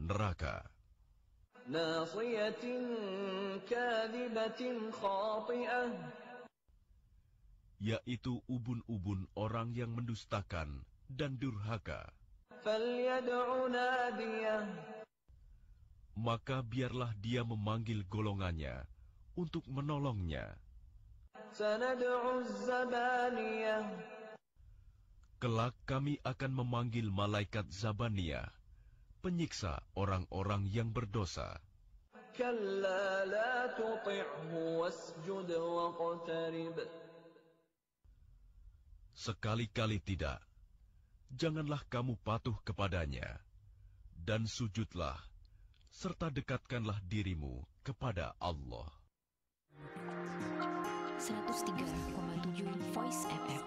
neraka. Nasiyatin kadhibatin khati'ah, yaitu ubun-ubun orang yang mendustakan dan durhaka. falyad'u nadiyah, maka biarlah dia memanggil golongannya untuk menolongnya. sanad'u zabaniyah, Kelak kami akan memanggil malaikat Zabaniyah, penyiksa orang-orang yang berdosa. kalla la tuti'hu wasjud waqtarib, Sekali-kali tidak, janganlah kamu patuh kepadanya, dan sujudlah, serta dekatkanlah dirimu kepada Allah. 103,7 Voice FM.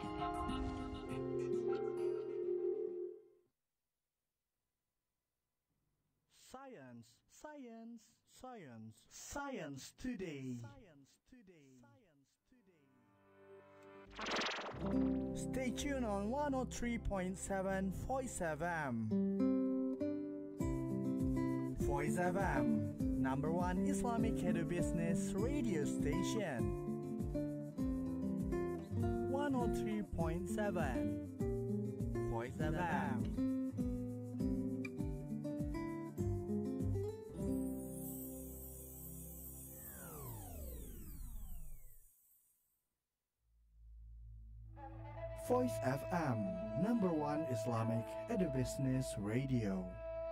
Science, science, science, science today. Science today. Science today. Stay tuned on 103.7 Voice FM. Voice FM, number one Islamic business radio station. 103.7 Voice FM. Voice FM, number one Islamic business radio.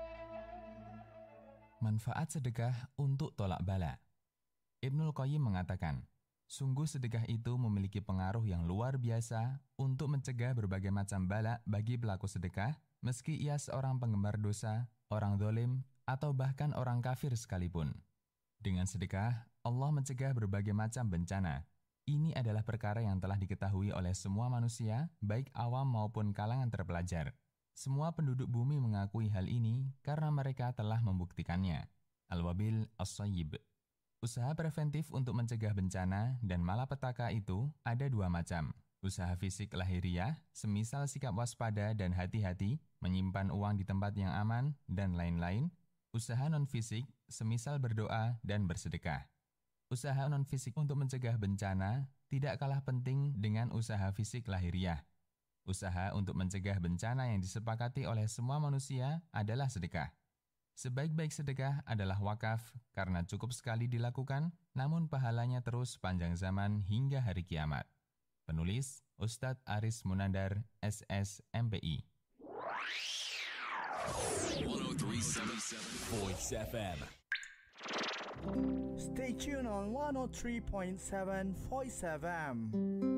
Manfaat sedekah untuk tolak bala. Ibnul Qayyim mengatakan, sungguh sedekah itu memiliki pengaruh yang luar biasa untuk mencegah berbagai macam bala bagi pelaku sedekah, meski ia seorang penggemar dosa, orang zalim, atau bahkan orang kafir sekalipun. Dengan sedekah, Allah mencegah berbagai macam bencana. Ini adalah perkara yang telah diketahui oleh semua manusia, baik awam maupun kalangan terpelajar. Semua penduduk bumi mengakui hal ini karena mereka telah membuktikannya. Al-Wabil As-Sayyib. Usaha preventif untuk mencegah bencana dan malapetaka itu ada dua macam. Usaha fisik lahiriah, semisal sikap waspada dan hati-hati, menyimpan uang di tempat yang aman, dan lain-lain. Usaha non-fisik, semisal berdoa dan bersedekah. Usaha non-fisik untuk mencegah bencana tidak kalah penting dengan usaha fisik lahiriah. Usaha untuk mencegah bencana yang disepakati oleh semua manusia adalah sedekah. Sebaik-baik sedekah adalah wakaf karena cukup sekali dilakukan, namun pahalanya terus sepanjang zaman hingga hari kiamat. Penulis Ustadz Aris Munandar, SS, MPI. 103.7 Voice FM. Stay tuned on 103.7 Voice FM.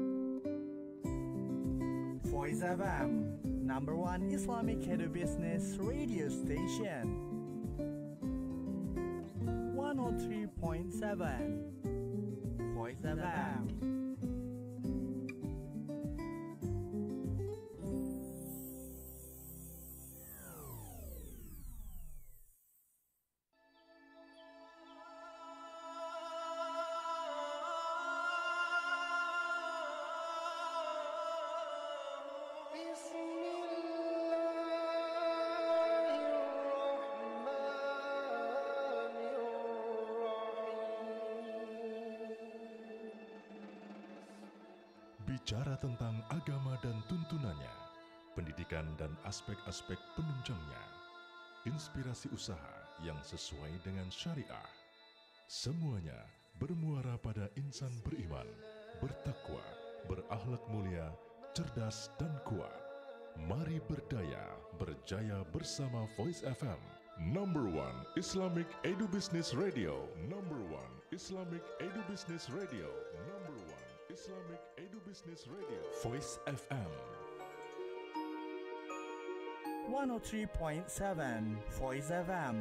Voice FM, number one Islamic business radio station. 103.7 Voice FM. Bicara tentang agama dan tuntunannya, pendidikan dan aspek-aspek penunjangnya, inspirasi usaha yang sesuai dengan syariah. Semuanya bermuara pada insan beriman, bertakwa, berakhlak mulia, cerdas dan kuat. Mari berdaya, berjaya bersama Voice FM. Number one Islamic Edu Business Radio. Number one Islamic Edu Business Radio. Number one Islamic Edu Business Radio. Voice FM 103.7 Voice FM.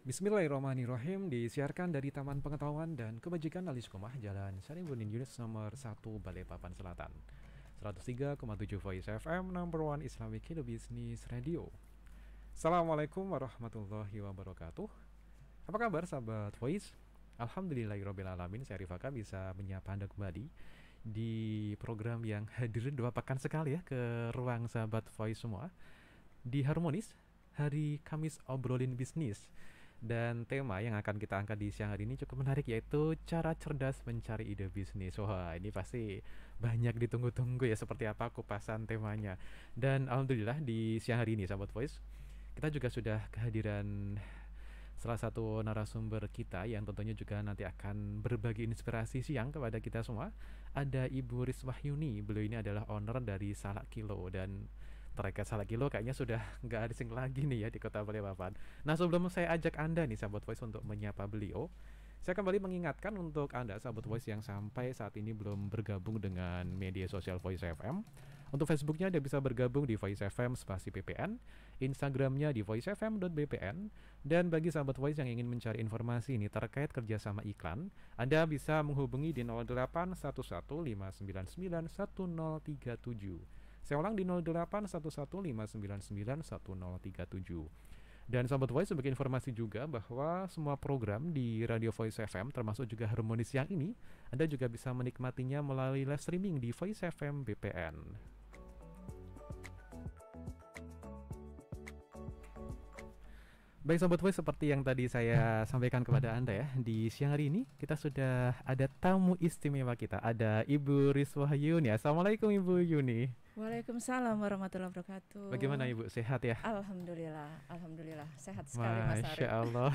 Bismillahirrahmanirrahim, disiarkan dari Taman Pengetahuan dan Kebajikan Aliskumah, Jalan Saribudin Yunus nomor 1 Balikpapan Selatan. 103,7 Voice FM, number one Islamic Kilo Business Radio. Assalamualaikum warahmatullahi wabarakatuh. Apa kabar sahabat Voice? Alhamdulillahirrahmanirrahim, saya Rifaka bisa menyapa Anda kembali di program yang hadir 2 pekan sekali ya ke ruang sahabat Voice semua. Di Harmonis, hari Kamis obrolin bisnis. Dan tema yang akan kita angkat di siang hari ini cukup menarik, yaitu cara cerdas mencari ide bisnis. Wah, ini pasti banyak ditunggu-tunggu ya, seperti apa kupasan temanya. Dan alhamdulillah di siang hari ini sahabat Voice, kita juga sudah kehadiran salah satu narasumber kita yang tentunya juga nanti akan berbagi inspirasi siang kepada kita semua. Ada Ibu Riswahyuni. Beliau ini adalah owner dari Salak Kilo, dan Terkait Salak Kilo kayaknya sudah nggak asing lagi nih ya di Kota Balikpapan. Nah, sebelum saya ajak Anda nih sahabat Voice untuk menyapa beliau, saya kembali mengingatkan untuk Anda sahabat Voice yang sampai saat ini belum bergabung dengan media sosial Voice FM. Untuk Facebooknya Anda bisa bergabung di Voice FM spasi PPN, Instagramnya di voicefm.bpn, dan bagi sahabat Voice yang ingin mencari informasi ini terkait kerjasama iklan, Anda bisa menghubungi di 0811599137. Saya ulang di 0811599137. Dan sahabat Voice, sebagai informasi juga bahwa semua program di Radio Voice FM termasuk juga Harmonis yang ini, Anda juga bisa menikmatinya melalui live streaming di Voice FM BPN. Baik sahabat Voice, seperti yang tadi saya sampaikan kepada Anda ya, di siang hari ini kita sudah ada tamu istimewa kita, ada Ibu Riswahyuni. Assalamualaikum Ibu Yuni. Waalaikumsalam warahmatullahi wabarakatuh. Bagaimana Ibu, sehat ya? Alhamdulillah sehat sekali Mas Arif. Masya Allah.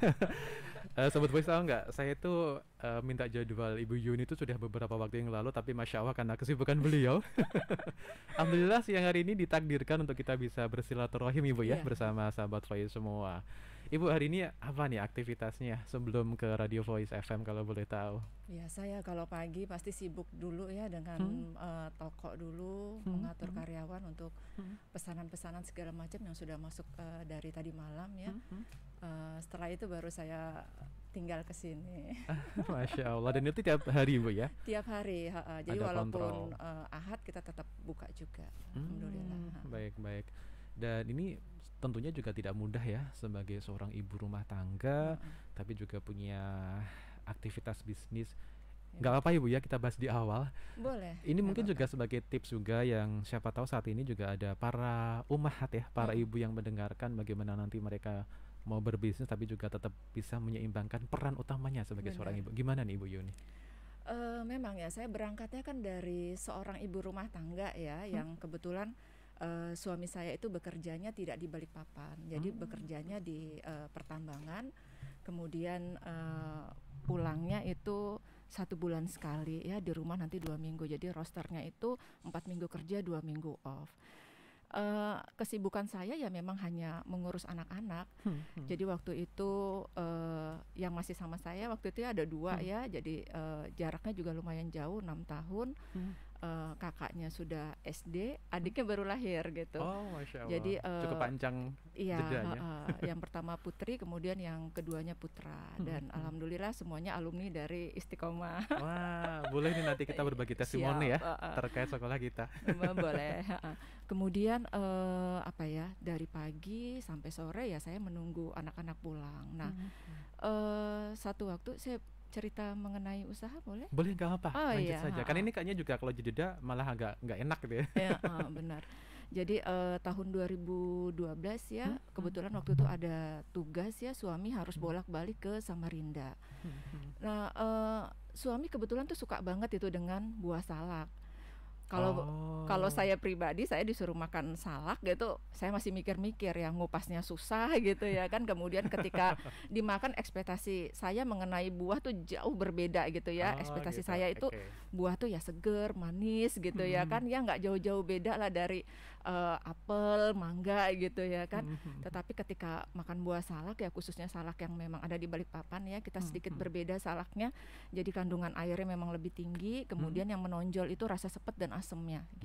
Sobat Voice tahu nggak, saya itu minta jadwal Ibu Yuni itu sudah beberapa waktu yang lalu, tapi Masya Allah karena kesibukan beliau Alhamdulillah siang hari ini ditakdirkan untuk kita bisa bersilaturahim Ibu ya, bersama sahabat Voice semua. Ibu, hari ini apa nih aktivitasnya sebelum ke Radio Voice FM kalau boleh tahu? Ya, saya kalau pagi pasti sibuk dulu ya dengan toko dulu, mengatur karyawan untuk pesanan-pesanan segala macam yang sudah masuk dari tadi malam ya. Setelah itu baru saya tinggal ke sini. Masya Allah, dan itu tiap hari Bu ya? Tiap hari, jadi ada walaupun Ahad kita tetap buka juga. Alhamdulillah. Baik. Dan ini tentunya juga tidak mudah ya sebagai seorang ibu rumah tangga, tapi juga punya aktivitas bisnis. Nggak apa-apa Ibu ya, kita bahas di awal. Boleh. Ini mungkin juga sebagai tips juga yang siapa tahu saat ini juga ada para ummahat ya, para ibu yang mendengarkan bagaimana nanti mereka mau berbisnis tapi juga tetap bisa menyeimbangkan peran utamanya sebagai seorang ibu. Gimana nih Ibu Yuni? Memang ya, saya berangkatnya kan dari seorang ibu rumah tangga ya, yang kebetulan suami saya itu bekerjanya tidak di Balikpapan, jadi bekerjanya di pertambangan, kemudian pulangnya itu 1 bulan sekali ya, di rumah nanti 2 minggu, jadi rosternya itu 4 minggu kerja 2 minggu off. Kesibukan saya ya memang hanya mengurus anak-anak. Jadi waktu itu yang masih sama saya waktu itu ada 2 ya, jadi jaraknya juga lumayan jauh, 6 tahun. Kakaknya sudah SD, adiknya baru lahir gitu. Oh, Masya Allah. Jadi cukup panjang jedanya. Yang pertama putri, kemudian yang keduanya putra. Dan alhamdulillah semuanya alumni dari Istiqomah. Wah, boleh nih nanti kita berbagi testimoni ya terkait sekolah kita. Boleh. Kemudian dari pagi sampai sore ya saya menunggu anak-anak pulang. Nah, satu waktu saya cerita mengenai usaha boleh? Boleh, nggak apa-apa, lanjut saja. Kan ini kayaknya juga kalau jeda malah agak nggak enak gitu ya. Ya, benar. Jadi tahun 2012 ya, kebetulan waktu itu ada tugas ya, suami harus bolak-balik ke Samarinda. Nah, suami kebetulan tuh suka banget itu dengan buah salak. Kalau saya pribadi, saya disuruh makan salak gitu, saya masih mikir-mikir ya, ngupasnya susah gitu ya kan. Kemudian ketika dimakan, ekspektasi saya mengenai buah tuh jauh berbeda gitu ya. Ekspektasi saya itu buah tuh ya seger, manis gitu ya kan, ya nggak jauh-jauh beda lah dari apel, mangga gitu ya kan. Tetapi ketika makan buah salak ya, khususnya salak yang memang ada di Balikpapan ya, kita sedikit berbeda salaknya. Jadi kandungan airnya memang lebih tinggi, kemudian yang menonjol itu rasa sepet dan asemnya gitu.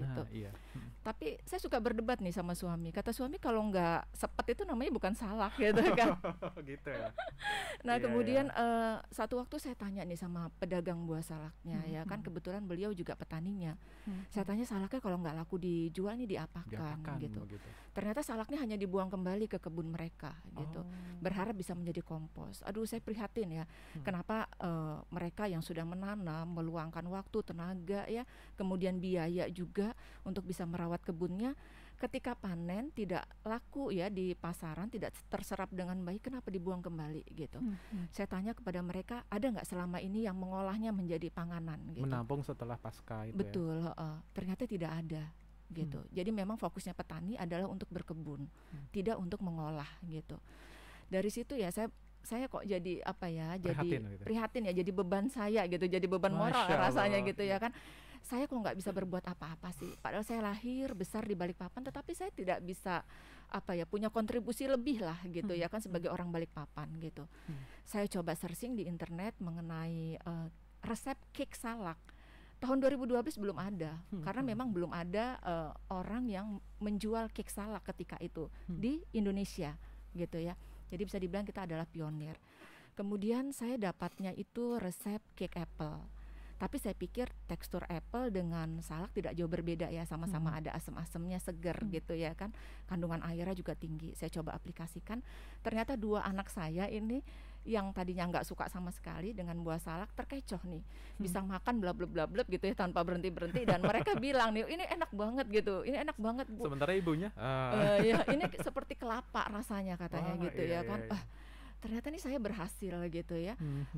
gitu. Iya. Tapi saya suka berdebat nih sama suami. Kata suami kalau nggak sepet itu namanya bukan salak gitu kan. Gitu ya. Nah Iya, kemudian satu waktu saya tanya nih sama pedagang buah salaknya ya kan, kebetulan beliau juga petaninya. Saya tanya salaknya kalau nggak laku dijual nih diapakan gitu. Ternyata salaknya hanya dibuang kembali ke kebun mereka gitu. Berharap bisa menjadi kompos. Aduh saya prihatin ya. Kenapa mereka yang sudah menanam meluangkan waktu, tenaga ya, kemudian biaya juga untuk bisa merawat kebunnya, ketika panen tidak laku ya di pasaran, tidak terserap dengan baik, kenapa dibuang kembali gitu. Saya tanya kepada mereka, ada nggak selama ini yang mengolahnya menjadi panganan gitu. Menampung setelah pasca itu. Betul, ternyata tidak ada gitu. Jadi memang fokusnya petani adalah untuk berkebun, tidak untuk mengolah gitu. Dari situ ya saya kok jadi apa ya, jadi prihatin ya, jadi beban saya gitu, jadi beban moral rasanya gitu ya kan. Saya kok nggak bisa berbuat apa-apa sih, padahal saya lahir besar di Balikpapan, tetapi saya tidak bisa apa ya, punya kontribusi lebih lah gitu ya kan sebagai orang Balikpapan gitu. Saya coba searching di internet mengenai resep cake salak. Tahun 2012 belum ada, karena memang belum ada orang yang menjual cake salak ketika itu di Indonesia gitu ya. Jadi bisa dibilang kita adalah pionir. Kemudian saya dapatnya itu resep cake apple. Tapi saya pikir tekstur apple dengan salak tidak jauh berbeda ya, sama-sama ada asam-asamnya, seger gitu ya kan. Kandungan airnya juga tinggi. Saya coba aplikasikan. Ternyata 2 anak saya ini yang tadinya nggak suka sama sekali dengan buah salak terkecoh nih. Bisa makan blab gitu ya tanpa berhenti-berhenti, dan mereka bilang nih, ini enak banget gitu. Ini enak banget, Bu. Sementara ibunya ya ini seperti kelapa rasanya katanya gitu ya kan. Ternyata nih saya berhasil gitu ya.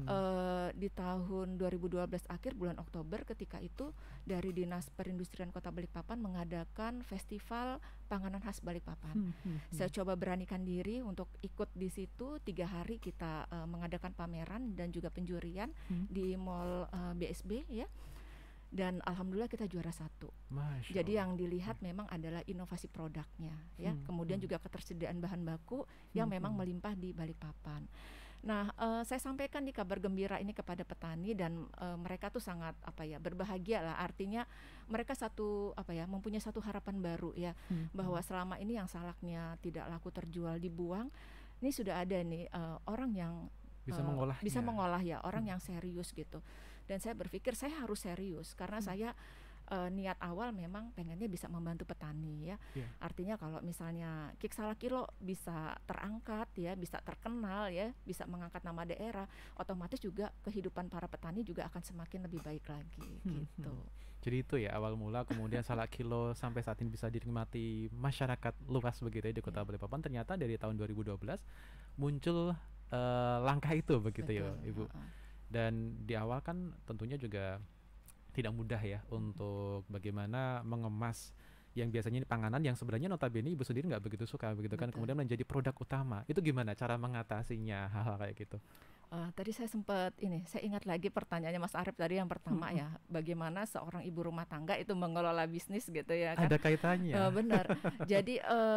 Di tahun 2012 akhir bulan Oktober, ketika itu dari Dinas Perindustrian Kota Balikpapan mengadakan festival panganan khas Balikpapan. Saya coba beranikan diri untuk ikut di situ. 3 hari kita mengadakan pameran dan juga penjurian di Mall BSB ya. Dan alhamdulillah kita juara 1. Jadi yang dilihat memang adalah inovasi produknya ya, kemudian juga ketersediaan bahan baku yang memang melimpah di Balikpapan. Nah, saya sampaikan di kabar gembira ini kepada petani, dan mereka tuh sangat apa ya, berbahagia lah. Artinya mereka mempunyai satu harapan baru ya, bahwa selama ini yang salaknya tidak laku terjual, dibuang, ini sudah ada nih orang yang bisa mengolah ya, orang yang serius gitu. Dan saya berpikir saya harus serius karena saya niat awal memang pengennya bisa membantu petani ya. Artinya kalau misalnya cake salak kilo bisa terangkat ya, bisa terkenal ya, bisa mengangkat nama daerah, otomatis juga kehidupan para petani juga akan semakin lebih baik lagi gitu. Jadi itu ya awal mula, kemudian salak kilo sampai saat ini bisa dinikmati masyarakat luas begitu ya di Kota Balikpapan. Ternyata dari tahun 2012 muncul langkah itu begitu. Betul, ya Ibu. Dan di awal kan tentunya juga tidak mudah ya untuk bagaimana mengemas yang biasanya ini panganan yang sebenarnya notabene Ibu sendiri nggak begitu suka begitu kan, kemudian menjadi produk utama. Itu gimana cara mengatasinya hal-hal kayak gitu? Tadi saya sempat saya ingat lagi pertanyaannya Mas Arif tadi yang pertama ya, bagaimana seorang ibu rumah tangga itu mengelola bisnis gitu ya kan? Ada kaitannya. Benar. Jadi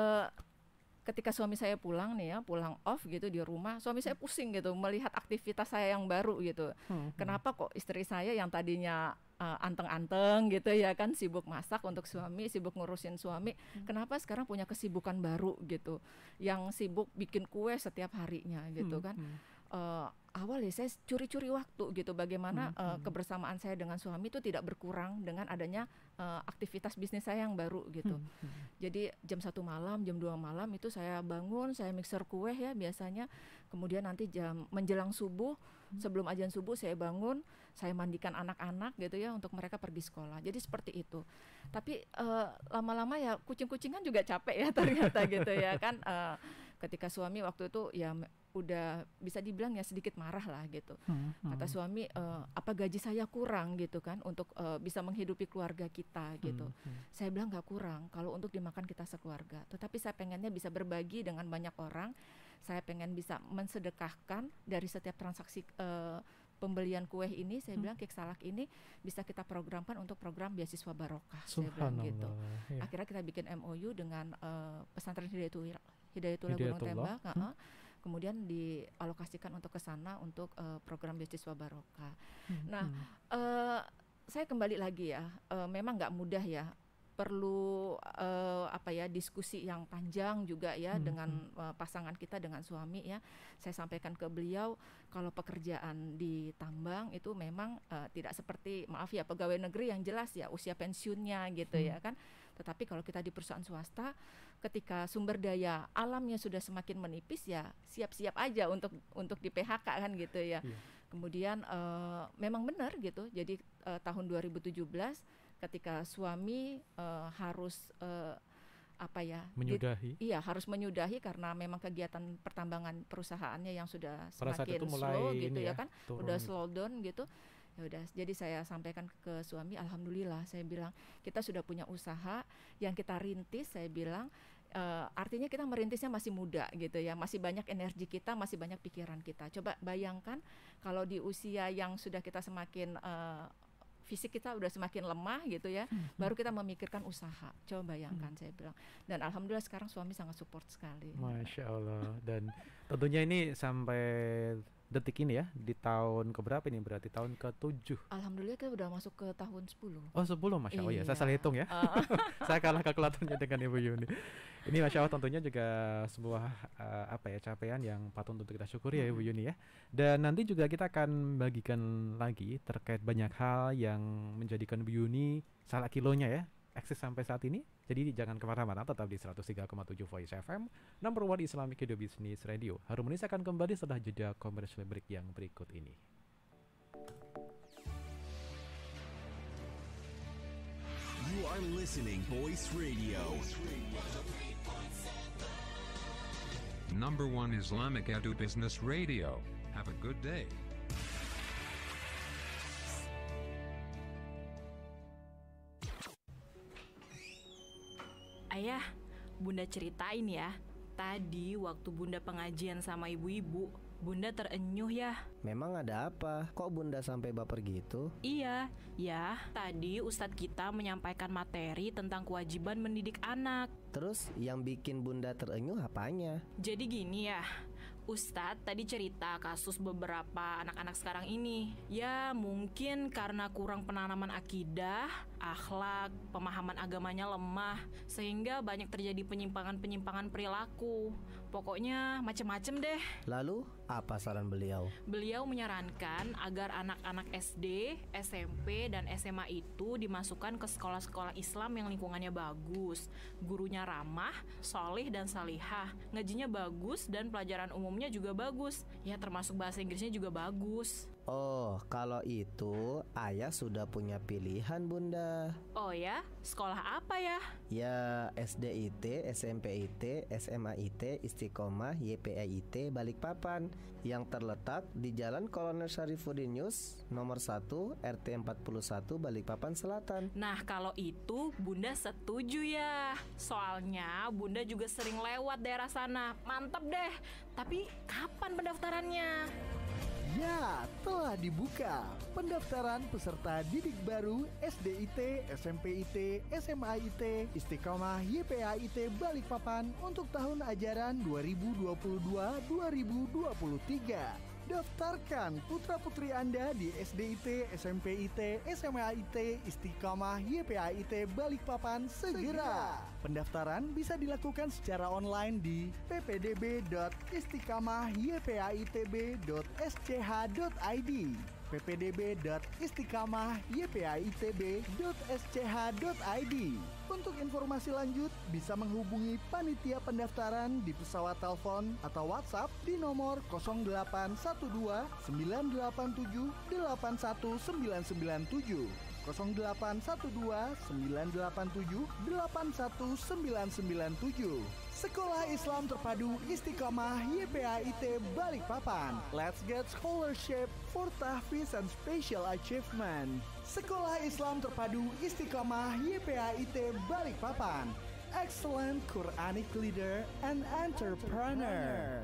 ketika suami saya pulang off gitu di rumah, suami saya pusing gitu melihat aktivitas saya yang baru gitu. Kenapa kok istri saya yang tadinya anteng-anteng gitu ya kan, sibuk masak untuk suami, sibuk ngurusin suami, kenapa sekarang punya kesibukan baru gitu, yang sibuk bikin kue setiap harinya gitu kan. Awal ya saya curi-curi waktu gitu, bagaimana kebersamaan saya dengan suami itu tidak berkurang dengan adanya aktivitas bisnis saya yang baru gitu. Jadi jam 1 malam, jam 2 malam itu saya bangun, saya mixer kue ya biasanya, kemudian nanti jam menjelang subuh, sebelum azan subuh saya bangun, saya mandikan anak-anak gitu ya untuk mereka pergi sekolah. Jadi seperti itu. Tapi lama-lama ya kucing-kucingan juga capek ya ternyata gitu ya kan. Ketika suami waktu itu ya udah bisa dibilang ya sedikit marah lah gitu. Kata suami, apa gaji saya kurang gitu kan untuk bisa menghidupi keluarga kita gitu. Saya bilang nggak kurang kalau untuk dimakan kita sekeluarga. Tetapi saya pengennya bisa berbagi dengan banyak orang. Saya pengen bisa mensedekahkan dari setiap transaksi pembelian kue ini. Saya bilang cake salak ini bisa kita programkan untuk program beasiswa barokah. Saya bilang gitu. Akhirnya kita bikin MOU dengan pesantren Hidayatullah Gunung Tembak. Kemudian dialokasikan untuk ke sana untuk program beasiswa barokah. Nah, saya kembali lagi ya, memang nggak mudah ya perlu diskusi yang panjang juga ya dengan pasangan kita, dengan suami ya. Saya sampaikan ke beliau kalau pekerjaan di tambang itu memang tidak seperti pegawai negeri yang jelas ya usia pensiunnya gitu ya kan. Tetapi kalau kita di perusahaan swasta, ketika sumber daya alamnya sudah semakin menipis ya siap-siap aja untuk di PHK kan gitu ya. Kemudian memang benar gitu. Jadi tahun 2017 ketika suami harus menyudahi. Harus menyudahi karena memang kegiatan pertambangan perusahaannya yang sudah pada saat semakin itu mulai slow gitu ya kan, turun. udah slow down gitu. Ya udah, jadi saya sampaikan ke suami, alhamdulillah saya bilang kita sudah punya usaha yang kita rintis, saya bilang artinya kita merintisnya masih muda gitu ya, masih banyak energi kita, masih banyak pikiran kita. Coba bayangkan kalau di usia yang sudah kita semakin fisik kita udah semakin lemah gitu ya, baru kita memikirkan usaha. Coba bayangkan, saya bilang. Dan alhamdulillah sekarang suami sangat support sekali. Masya Allah. Dan tentunya ini sampai detik ini ya, di tahun keberapa ini, berarti tahun ke-7? Alhamdulillah kita udah masuk ke tahun 10. Oh 10, Masya Allah. Iya. Ya, saya salah hitung ya. Saya kalah kalkulatornya dengan Ibu Yuni. Ini Masya Allah tentunya juga sebuah capaian yang patut untuk kita syukuri ya Ibu Yuni ya. Dan nanti juga kita akan bagikan lagi terkait banyak hal yang menjadikan Ibu Yuni salah kilonya ya eksis sampai saat ini. Jadi jangan kemana-mana, tetap di 103,7 Voice FM, number one Islamic Radio Business Radio. Harmonis akan kembali setelah jeda commercial break yang berikut ini. You are listening Voice Radio. Number one Islamic Edu Business Radio. Have a good day. Ayah, Bunda ceritain ya. Tadi waktu Bunda pengajian sama ibu-ibu, Bunda terenyuh ya. Memang ada apa? Kok Bunda sampai baper gitu? Iya, ya. Tadi Ustadz kita menyampaikan materi tentang kewajiban mendidik anak. Terus yang bikin Bunda terenyuh apanya? Jadi gini ya, Ustadz tadi cerita kasus beberapa anak-anak sekarang ini. Ya mungkin karena kurang penanaman akidah, akhlak, pemahaman agamanya lemah, sehingga banyak terjadi penyimpangan-penyimpangan perilaku. Pokoknya macem-macem deh. Lalu apa saran beliau? Beliau menyarankan agar anak-anak SD, SMP, dan SMA itu dimasukkan ke sekolah-sekolah Islam yang lingkungannya bagus, gurunya ramah, solih dan salihah, ngajinya bagus, dan pelajaran umumnya juga bagus. Ya termasuk bahasa Inggrisnya juga bagus. Oh, kalau itu ayah sudah punya pilihan Bunda. Oh ya? Sekolah apa ya? Ya SDIT, SMPIT, SMAIT, Istiqomah, YPAIT, Balikpapan, yang terletak di Jalan Kolonel Syarifuddin Yus, nomor 1, RT 41, Balikpapan Selatan. Nah kalau itu Bunda setuju ya. Soalnya Bunda juga sering lewat daerah sana. Mantap deh. Tapi kapan pendaftarannya? Ya, telah dibuka pendaftaran peserta didik baru SDIT, SMPIT, SMAIT, Istiqomah, YPAIT Balikpapan untuk tahun ajaran 2022-2023. Daftarkan putra-putri Anda di SDIT, SMPIT, SMAIT, Istiqomah, YPAIT Balikpapan segera. Pendaftaran bisa dilakukan secara online di ppdb.istiqamahypaitb.sch.id, ppdb.istiqamahypaitb.sch.id. Untuk informasi lanjut bisa menghubungi panitia pendaftaran di pesawat telepon atau WhatsApp di nomor 0812 987 81997, 0812 987 81997. Sekolah Islam Terpadu Istiqomah YPAIT Balikpapan. Let's get scholarship for tahfiz and special achievement. Sekolah Islam Terpadu Istiqomah YPAIT Balikpapan. Excellent Quranic leader and entrepreneur.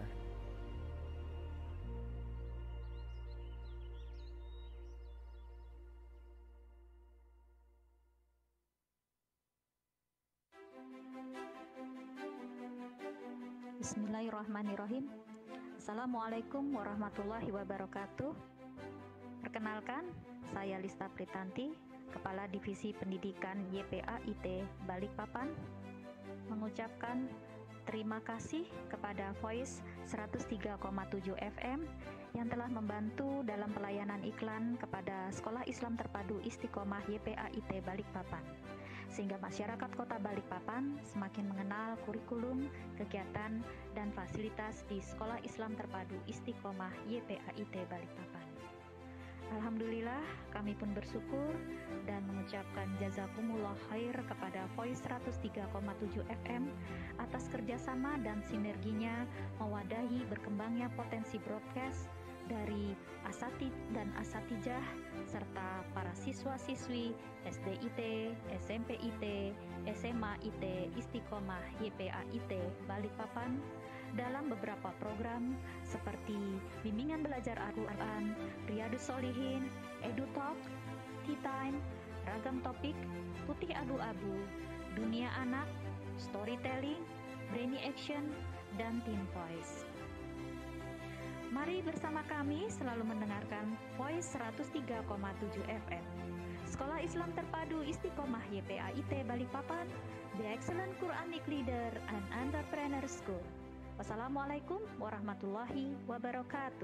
Bismillahirrahmanirrahim. Assalamualaikum warahmatullahi wabarakatuh. Perkenalkan, saya Lista Pritanti, Kepala Divisi Pendidikan YPAIT Balikpapan, mengucapkan terima kasih kepada Voice 103,7 FM yang telah membantu dalam pelayanan iklan kepada Sekolah Islam Terpadu Istiqomah YPAIT Balikpapan, sehingga masyarakat Kota Balikpapan semakin mengenal kurikulum, kegiatan, dan fasilitas di Sekolah Islam Terpadu Istiqomah YPAIT Balikpapan. Alhamdulillah, kami pun bersyukur dan mengucapkan jazakumullah khair kepada Voice 103,7 FM atas kerjasama dan sinerginya mewadahi berkembangnya potensi broadcast dari asatid dan asatijah serta para siswa-siswi SDIT, SMPIT, SMAIT, Istiqomah YPAIT Balikpapan dalam beberapa program seperti bimbingan belajar Al-Quran, Riyadus Sholihin, EduTalk, Tea Time, ragam topik, putih abu-abu, dunia anak, storytelling, brainy action, dan teen voice. Mari bersama kami selalu mendengarkan Voice 103,7 FM. Sekolah Islam Terpadu Istiqomah YPAIT Balikpapan, the excellent Quranic leader and entrepreneur school. Wassalamualaikum warahmatullahi wabarakatuh.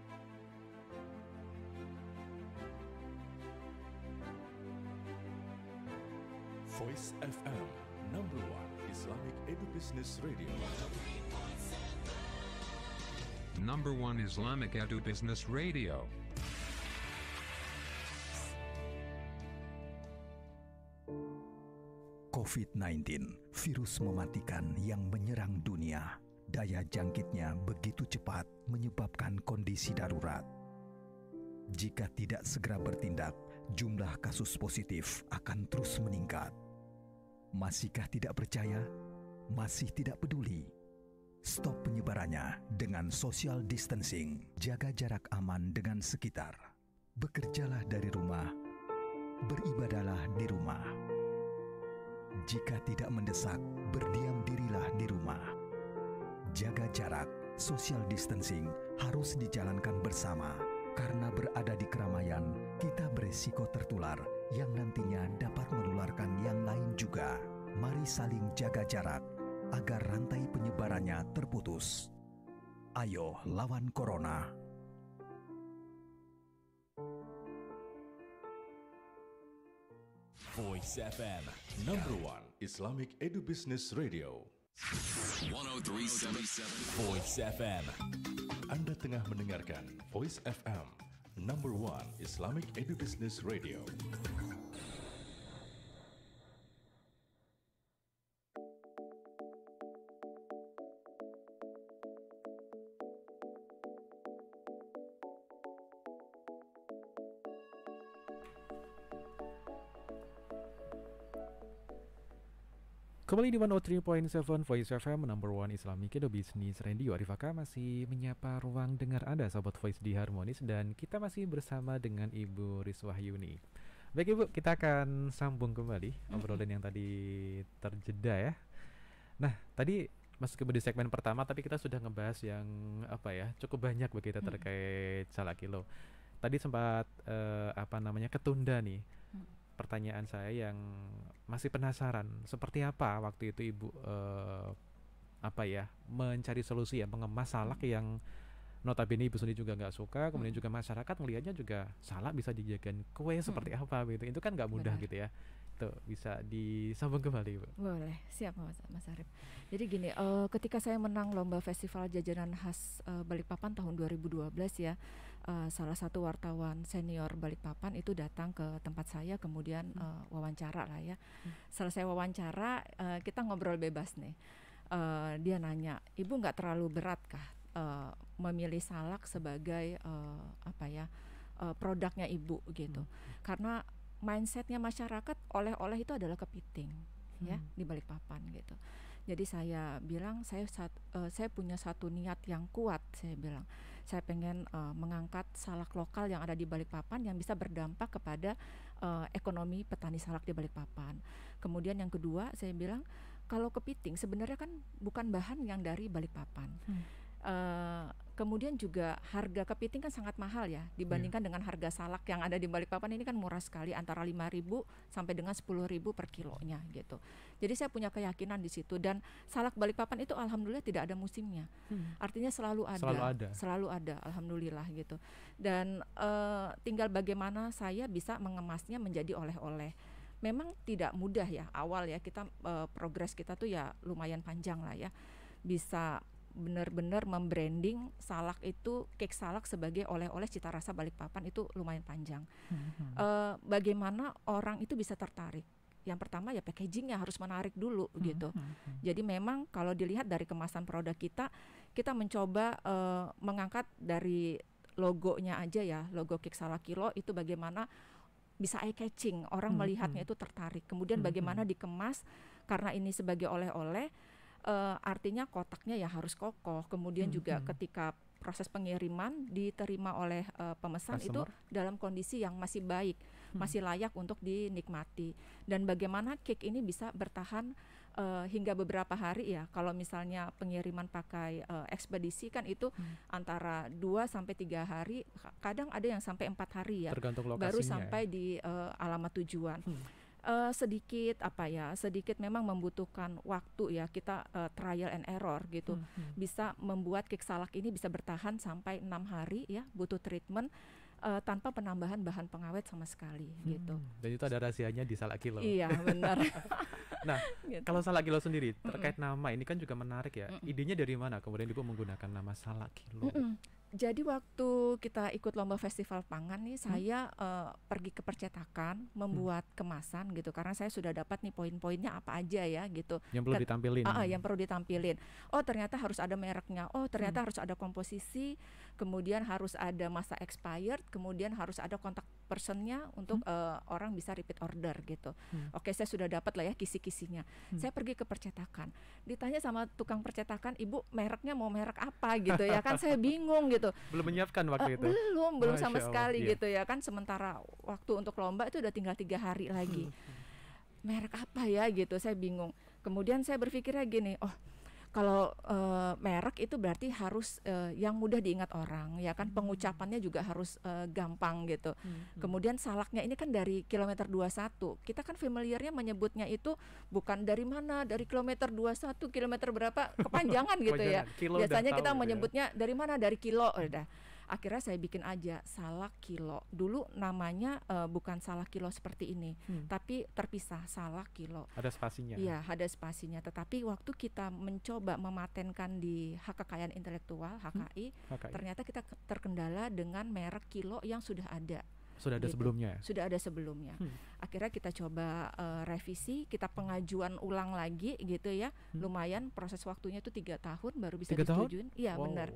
Voice FM, number 1 Islamic Edu-Business Radio. Number 1 Islamic Edu-Business Radio. COVID-19, virus mematikan yang menyerang dunia. Daya jangkitnya begitu cepat menyebabkan kondisi darurat. Jika tidak segera bertindak, jumlah kasus positif akan terus meningkat. Masihkah tidak percaya? Masih tidak peduli? Stop penyebarannya dengan social distancing. Jaga jarak aman dengan sekitar. Bekerjalah dari rumah. Beribadahlah di rumah. Jika tidak mendesak, berdiam dirilah di rumah. Jaga jarak, social distancing harus dijalankan bersama. Karena berada di keramaian, kita beresiko tertular yang nantinya dapat menularkan yang lain juga. Mari saling jaga jarak agar rantai penyebarannya terputus. Ayo lawan corona. Voice FM, number 1 Islamic Edu-Business Radio. 103.7 Voice FM. Anda tengah mendengarkan Voice FM, number 1 Islamic Edu-Business Radio. Kembali di 103.7 Voice FM, number 1 Islamic Edu-Business Radio. Arif Aka masih menyapa ruang dengar Anda, sahabat Voice di Harmonis, dan kita masih bersama dengan Ibu Rizwahyuni. Baik Ibu, kita akan sambung kembali obrolan yang tadi terjeda ya. Nah, tadi masuk ke di segmen pertama, tapi kita sudah ngebahas yang cukup banyak begitu terkait Salakilo. Tadi sempat ketunda nih. Pertanyaan saya yang masih penasaran, seperti apa waktu itu Ibu mencari solusi ya, mengemas salak yang notabene Ibu sendiri juga nggak suka, kemudian juga masyarakat melihatnya juga salak bisa dijadikan kue seperti apa gitu. Itu kan nggak mudah. Benar. Gitu ya. Tuh, bisa disambung kembali Ibu. Boleh, siap Mas Arif. Jadi gini, ketika saya menang lomba festival jajanan khas Balikpapan tahun 2012 ya, salah satu wartawan senior Balikpapan itu datang ke tempat saya, kemudian wawancara lah ya. Selesai wawancara, kita ngobrol bebas nih. Dia nanya, Ibu nggak terlalu berat kah memilih salak sebagai produknya Ibu gitu? Karena mindsetnya masyarakat oleh-oleh itu adalah kepiting ya di Balikpapan gitu. Jadi saya bilang saya punya satu niat yang kuat. Saya bilang saya pengen mengangkat salak lokal yang ada di Balikpapan yang bisa berdampak kepada ekonomi petani salak di Balikpapan. Kemudian yang kedua saya bilang kalau kepiting sebenarnya kan bukan bahan yang dari Balikpapan. Kemudian juga harga kepiting kan sangat mahal ya dibandingkan dengan harga salak yang ada di Balikpapan ini kan murah sekali antara 5.000 sampai dengan 10.000 per kilonya gitu. Jadi saya punya keyakinan di situ dan salak Balikpapan itu alhamdulillah tidak ada musimnya. Artinya selalu ada, alhamdulillah gitu. Dan tinggal bagaimana saya bisa mengemasnya menjadi oleh-oleh. Memang tidak mudah ya awal ya kita progres kita tuh ya lumayan panjang lah ya. Bisa benar-benar membranding salak itu, cake salak sebagai oleh-oleh cita rasa Balikpapan itu lumayan panjang. Bagaimana orang itu bisa tertarik? Yang pertama ya packagingnya harus menarik dulu gitu. Jadi memang kalau dilihat dari kemasan produk kita mencoba mengangkat dari logonya aja ya, logo cake salak kilo itu bagaimana bisa eye catching, orang melihatnya itu tertarik. Kemudian bagaimana dikemas karena ini sebagai oleh-oleh. Artinya kotaknya ya harus kokoh. Kemudian juga ketika proses pengiriman diterima oleh pemesan itu dalam kondisi yang masih baik, masih layak untuk dinikmati. Dan bagaimana cake ini bisa bertahan hingga beberapa hari ya. Kalau misalnya pengiriman pakai ekspedisi kan itu antara 2 sampai 3 hari, kadang ada yang sampai 4 hari ya. Tergantung lokasinya baru sampai di alamat tujuan. Sedikit memang membutuhkan waktu ya, kita trial and error gitu. Bisa membuat cake salak ini bisa bertahan sampai 6 hari ya, butuh treatment tanpa penambahan bahan pengawet sama sekali gitu. Dan itu ada rahasianya di salak kilo. Iya benar. Nah gitu. Kalau salak kilo sendiri terkait nama ini kan juga menarik ya. Idenya dari mana kemudian Ibu menggunakan nama salak kilo? Jadi waktu kita ikut lomba festival pangan nih, saya pergi ke percetakan membuat kemasan gitu, karena saya sudah dapat nih poin-poinnya apa aja ya gitu. Yang perlu ditampilin. Yang perlu ditampilin. Oh ternyata harus ada mereknya. Oh ternyata harus ada komposisi. Kemudian harus ada masa expired. Kemudian harus ada kontak personnya untuk orang bisa repeat order gitu. Oke, saya sudah dapat lah ya kisi-kisinya. Saya pergi ke percetakan. Ditanya sama tukang percetakan, Ibu mereknya mau merek apa gitu ya kan? Saya bingung gitu. Belum menyiapkan waktu itu? Belum sama sekali gitu ya kan. Sementara waktu untuk lomba itu udah tinggal 3 hari lagi. Merek apa ya gitu, saya bingung. Kemudian saya berpikirnya gini, kalau merek itu berarti harus yang mudah diingat orang ya kan, pengucapannya juga harus gampang gitu. Kemudian salaknya ini kan dari kilometer 21. Kita kan familiarnya menyebutnya itu bukan dari mana, dari kilometer 21, kilometer berapa, kepanjangan gitu ya. Biasanya kita menyebutnya dari mana, dari kilo udah. Akhirnya saya bikin aja salak kilo. Dulu namanya bukan salak kilo seperti ini, tapi terpisah salak kilo. Ada spasinya. Iya, ada spasinya. Tetapi waktu kita mencoba mematenkan di hak kekayaan intelektual (HKI), ternyata kita terkendala dengan merek kilo yang sudah ada. Sudah ada sebelumnya. Sudah ada sebelumnya. Akhirnya kita coba revisi, kita pengajuan ulang lagi gitu ya. Lumayan proses waktunya itu 3 tahun baru bisa disetujuin. Iya, benar.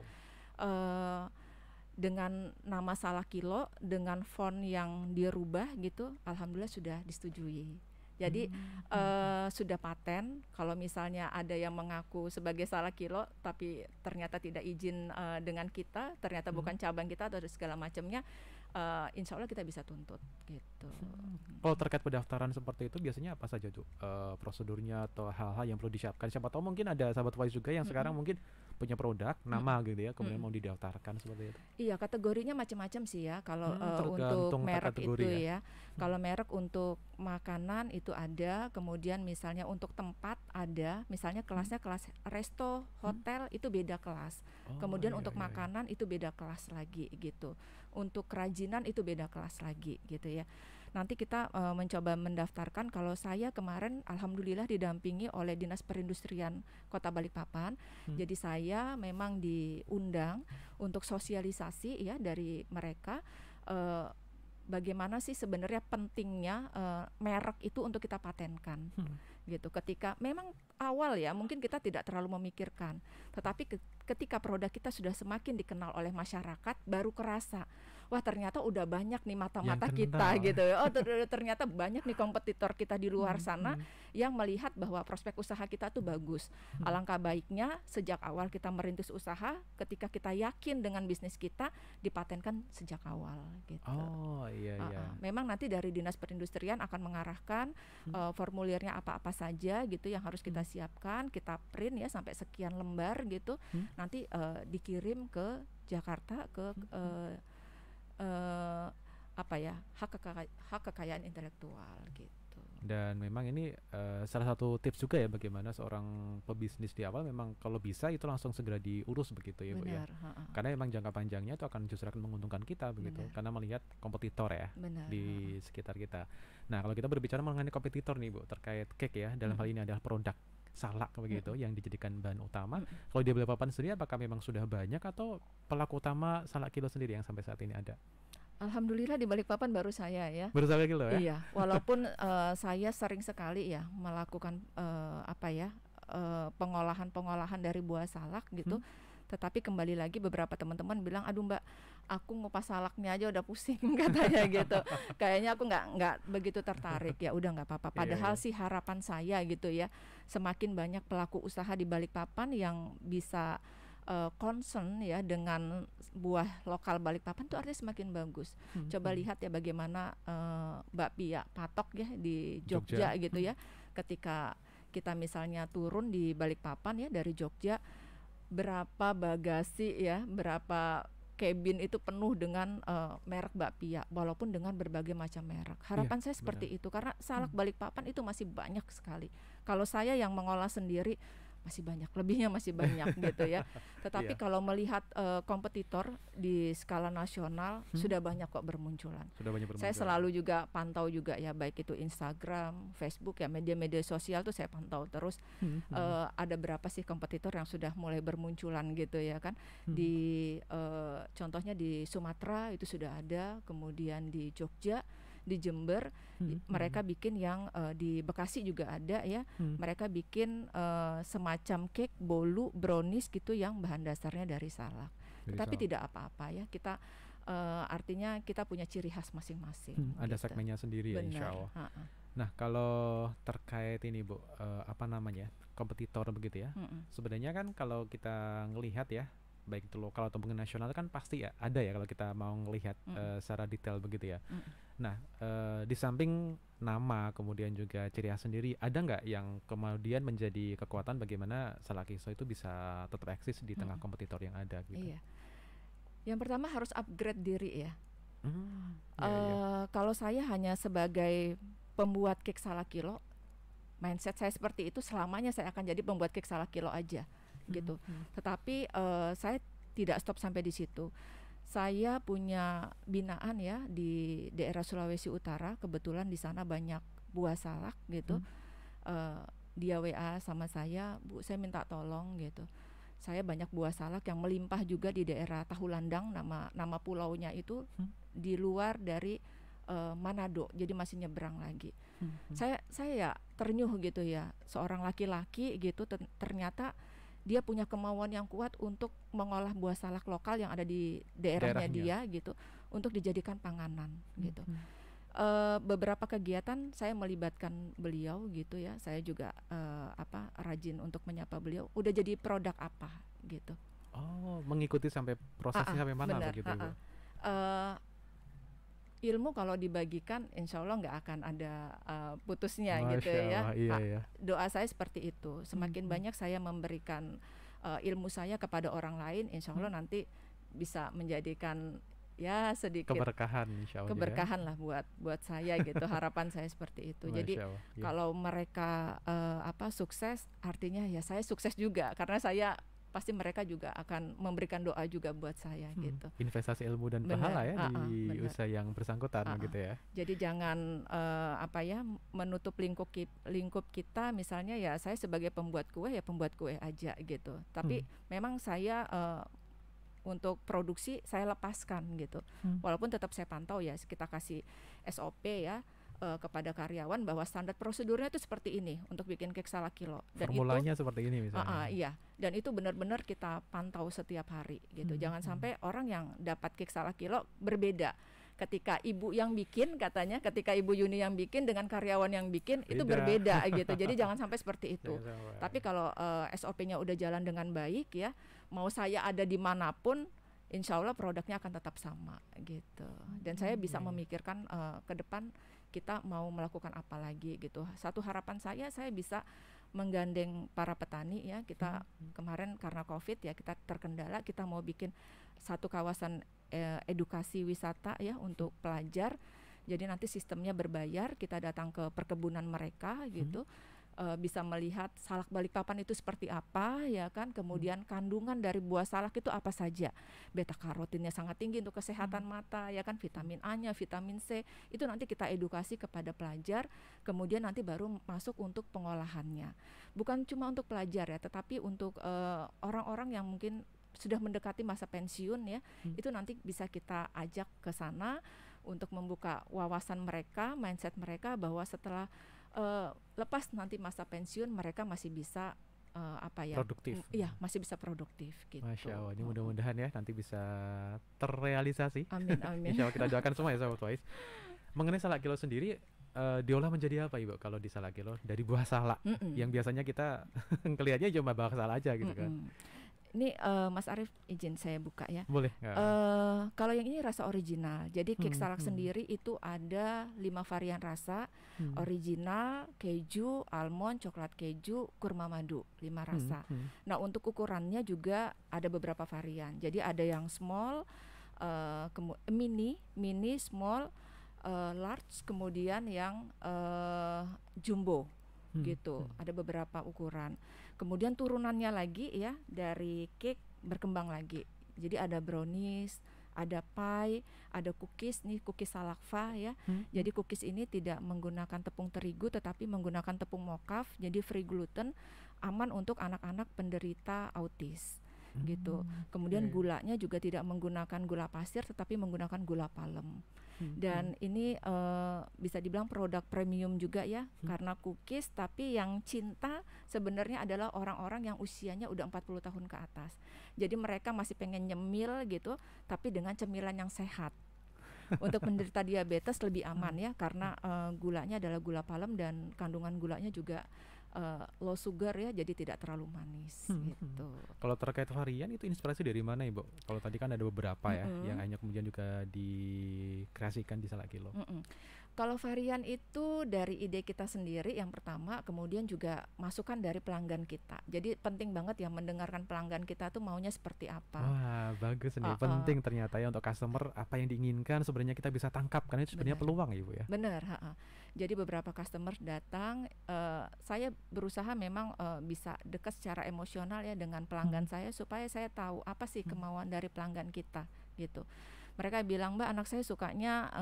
Dengan nama salak kilo, dengan font yang dirubah gitu, alhamdulillah sudah disetujui. Jadi sudah paten. Kalau misalnya ada yang mengaku sebagai salak kilo tapi ternyata tidak izin dengan kita, ternyata bukan cabang kita atau segala macamnya, insya Allah kita bisa tuntut gitu. Kalau terkait pendaftaran seperti itu biasanya apa saja tuh prosedurnya atau hal-hal yang perlu disiapkan? Siapa tahu mungkin ada sahabat Voice juga yang sekarang mungkin punya produk nama gitu ya, kemudian mau didaftarkan seperti itu. Iya, kategorinya macam-macam sih ya. Kalau untuk merek itu ya. Kalau merek untuk makanan itu ada, kemudian misalnya untuk tempat ada, misalnya kelasnya kelas resto, hotel itu beda kelas. Kemudian untuk makanan itu beda kelas lagi gitu. Untuk kerajinan itu beda kelas lagi gitu ya. Nanti kita mencoba mendaftarkan. Kalau saya kemarin alhamdulillah didampingi oleh Dinas Perindustrian Kota Balikpapan. Jadi saya memang diundang untuk sosialisasi ya dari mereka, bagaimana sih sebenarnya pentingnya merek itu untuk kita patenkan. Gitu. Ketika memang awal ya mungkin kita tidak terlalu memikirkan, tetapi ketika produk kita sudah semakin dikenal oleh masyarakat, baru kerasa wah ternyata udah banyak nih mata-mata Yang kita kenal. gitu. Ternyata banyak nih kompetitor kita di luar sana yang melihat bahwa prospek usaha kita tuh bagus. Alangkah baiknya sejak awal kita merintis usaha, ketika kita yakin dengan bisnis kita, dipatenkan sejak awal gitu. Oh iya iya. Memang nanti dari Dinas Perindustrian akan mengarahkan formulirnya apa-apa saja gitu yang harus kita siapkan, kita print ya sampai sekian lembar gitu, nanti dikirim ke Jakarta ke hak kekayaan intelektual gitu. Dan memang ini salah satu tips juga ya bagaimana seorang pebisnis di awal memang kalau bisa itu langsung segera diurus begitu ya Bu ya. Benar, Karena memang jangka panjangnya itu justru akan menguntungkan kita begitu. Benar. Karena melihat kompetitor ya Benar, di sekitar kita. Nah, kalau kita berbicara mengenai kompetitor nih Bu terkait cake ya, dalam hal ini adalah produk salak begitu yang dijadikan bahan utama. Kalau di Balikpapan sendiri apakah memang sudah banyak atau pelaku utama salak kilo sendiri yang sampai saat ini ada? Alhamdulillah di Balikpapan baru saya ya. Baru sampai kilo ya? Iya, walaupun saya sering sekali ya melakukan pengolahan dari buah salak gitu. Tetapi kembali lagi beberapa teman-teman bilang, aduh Mbak, aku ngupas salaknya aja udah pusing katanya gitu. Kayaknya aku nggak begitu tertarik. Ya udah nggak apa-apa. Padahal sih harapan saya gitu ya, semakin banyak pelaku usaha di Balikpapan yang bisa concern ya dengan buah lokal Balikpapan tuh artinya semakin bagus. Coba lihat ya bagaimana bakpia patok ya di Jogja gitu ya. Ketika kita misalnya turun di Balikpapan ya dari Jogja, berapa bagasi ya, berapa cabin itu penuh dengan merek bakpia, walaupun dengan berbagai macam merek. Harapan saya seperti itu karena salak Balikpapan itu masih banyak sekali. Kalau saya yang mengolah sendiri masih banyak, lebihnya masih banyak gitu ya. Tetapi kalau melihat kompetitor di skala nasional sudah banyak kok bermunculan. Saya selalu juga pantau juga ya, baik itu Instagram, Facebook ya, media-media sosial tuh saya pantau terus. Ada berapa sih kompetitor yang sudah mulai bermunculan gitu ya kan. Di contohnya di Sumatera itu sudah ada, kemudian di Jogja, di Jember mereka bikin yang di Bekasi juga ada ya. Mereka bikin semacam cake, bolu, brownies gitu yang bahan dasarnya dari salak. Tetapi tidak apa-apa ya, kita artinya kita punya ciri khas masing-masing. Ada gitu. segmennya sendiri ya insya Allah. Nah kalau terkait ini Bu, kompetitor begitu ya. Sebenarnya kan kalau kita ngelihat ya, baik itu lokal ataupun nasional kan pasti ya ada ya kalau kita mau ngelihat secara detail begitu ya. Nah di samping nama kemudian juga ciri khas sendiri, ada nggak yang kemudian menjadi kekuatan bagaimana salak Kiso itu bisa tetap eksis di tengah kompetitor yang ada gitu? Iya. Yang pertama harus upgrade diri ya. Kalau saya hanya sebagai pembuat cake salak kilo, mindset saya seperti itu, selamanya saya akan jadi pembuat cake salak kilo aja gitu. Tetapi saya tidak stop sampai di situ. Saya punya binaan ya di daerah Sulawesi Utara, kebetulan di sana banyak buah salak gitu. Dia WA sama saya, Bu, saya minta tolong gitu. Saya banyak buah salak yang melimpah juga di daerah Tahulandang, nama pulaunya itu di luar dari Manado, jadi masih nyebrang lagi. Saya ternyuh gitu ya, seorang laki-laki gitu ternyata dia punya kemauan yang kuat untuk mengolah buah salak lokal yang ada di daerahnya dia gitu untuk dijadikan panganan gitu. Beberapa kegiatan saya melibatkan beliau gitu ya. Saya juga rajin untuk menyapa beliau. Udah jadi produk apa gitu. Oh, mengikuti sampai prosesnya sampai mana begitu Bu? Ilmu kalau dibagikan insya Allah nggak akan ada putusnya Masya gitu ya. Allah, iya. Doa saya seperti itu. Semakin banyak saya memberikan ilmu saya kepada orang lain, insya Allah nanti bisa menjadikan ya sedikit keberkahan insya Allah. Keberkahan lah buat saya gitu. Harapan saya seperti itu. Jadi kalau mereka sukses, artinya ya saya sukses juga karena saya pasti mereka juga akan memberikan doa juga buat saya gitu. Investasi ilmu dan pahala ya di usaha yang bersangkutan gitu ya. Jadi jangan menutup lingkup kita, misalnya ya saya sebagai pembuat kue ya pembuat kue aja gitu. Tapi memang saya untuk produksi saya lepaskan gitu. Walaupun tetap saya pantau ya, kita kasih SOP ya. kepada karyawan bahwa standar prosedurnya itu seperti ini untuk bikin kek salak kilo. Dan formulanya itu, seperti ini misalnya. Iya, dan itu benar-benar kita pantau setiap hari gitu. Jangan sampai orang yang dapat kek salak kilo berbeda. Ketika ibu yang bikin katanya, ketika ibu Yuni yang bikin dengan karyawan yang bikin itu berbeda gitu. Jadi jangan sampai seperti itu. Tapi kalau SOP-nya udah jalan dengan baik ya, mau saya ada dimanapun, insya Allah produknya akan tetap sama gitu. Dan saya bisa memikirkan ke depan kita mau melakukan apa lagi gitu. Satu harapan saya bisa menggandeng para petani ya. Kita kemarin karena COVID ya kita terkendala, kita mau bikin satu kawasan edukasi wisata ya untuk pelajar. Jadi nanti sistemnya berbayar, kita datang ke perkebunan mereka gitu. Bisa melihat salak Balikpapan itu seperti apa ya kan, kemudian kandungan dari buah salak itu apa saja, beta karotinnya sangat tinggi untuk kesehatan mata ya kan, vitamin A-nya, vitamin C itu nanti kita edukasi kepada pelajar, kemudian nanti baru masuk untuk pengolahannya, bukan cuma untuk pelajar ya, tetapi untuk orang-orang yang mungkin sudah mendekati masa pensiun ya, itu nanti bisa kita ajak ke sana untuk membuka wawasan mereka, mindset mereka bahwa setelah lepas nanti masa pensiun mereka masih bisa produktif. Iya, masih bisa produktif gitu. Masya Allah, ini mudah-mudahan ya nanti bisa terrealisasi. Amin, amin. Insya Allah kita doakan semua ya sahabat Wise. Mengenai salak kilo sendiri, diolah menjadi apa Ibu kalau di salak kilo? Dari buah salak yang biasanya kita kelihatannya cuma buah salak aja gitu kan. Ini Mas Arief izin saya buka ya. Boleh. Kalau yang ini rasa original. Jadi kek salak sendiri itu ada 5 varian rasa. Original, keju, almond, coklat keju, kurma madu, 5 rasa. Nah untuk ukurannya juga ada beberapa varian. Jadi ada yang small, mini, small, large, kemudian yang jumbo. Gitu, ada beberapa ukuran. Kemudian turunannya lagi ya dari cake berkembang lagi. Jadi ada brownies, ada pie, ada cookies nih, cookies salakva ya. Jadi cookies ini tidak menggunakan tepung terigu tetapi menggunakan tepung mocaf, jadi free gluten, aman untuk anak-anak penderita autis. Gitu. Kemudian gulanya juga tidak menggunakan gula pasir tetapi menggunakan gula palem. Dan ini bisa dibilang produk premium juga ya, karena cookies, tapi yang cinta sebenarnya adalah orang-orang yang usianya udah 40 tahun ke atas. Jadi mereka masih pengen nyemil gitu, tapi dengan cemilan yang sehat. Untuk penderita diabetes lebih aman ya, karena gulanya adalah gula palem dan kandungan gulanya juga low sugar ya, jadi tidak terlalu manis gitu. Kalau terkait varian itu inspirasi dari mana Ibu? Kalau tadi kan ada beberapa ya yang hanya kemudian juga dikreasikan di salak kilo. Kalau varian itu dari ide kita sendiri yang pertama, kemudian juga masukan dari pelanggan kita. Jadi penting banget ya mendengarkan pelanggan kita tuh maunya seperti apa. Wah bagus nih, penting ternyata ya untuk customer apa yang diinginkan sebenarnya kita bisa tangkap, karena itu sebenarnya peluang ya Ibu ya. Benar. Jadi beberapa customer datang, saya berusaha memang bisa dekat secara emosional ya dengan pelanggan saya supaya saya tahu apa sih kemauan dari pelanggan kita gitu. Mereka bilang, Mbak anak saya sukanya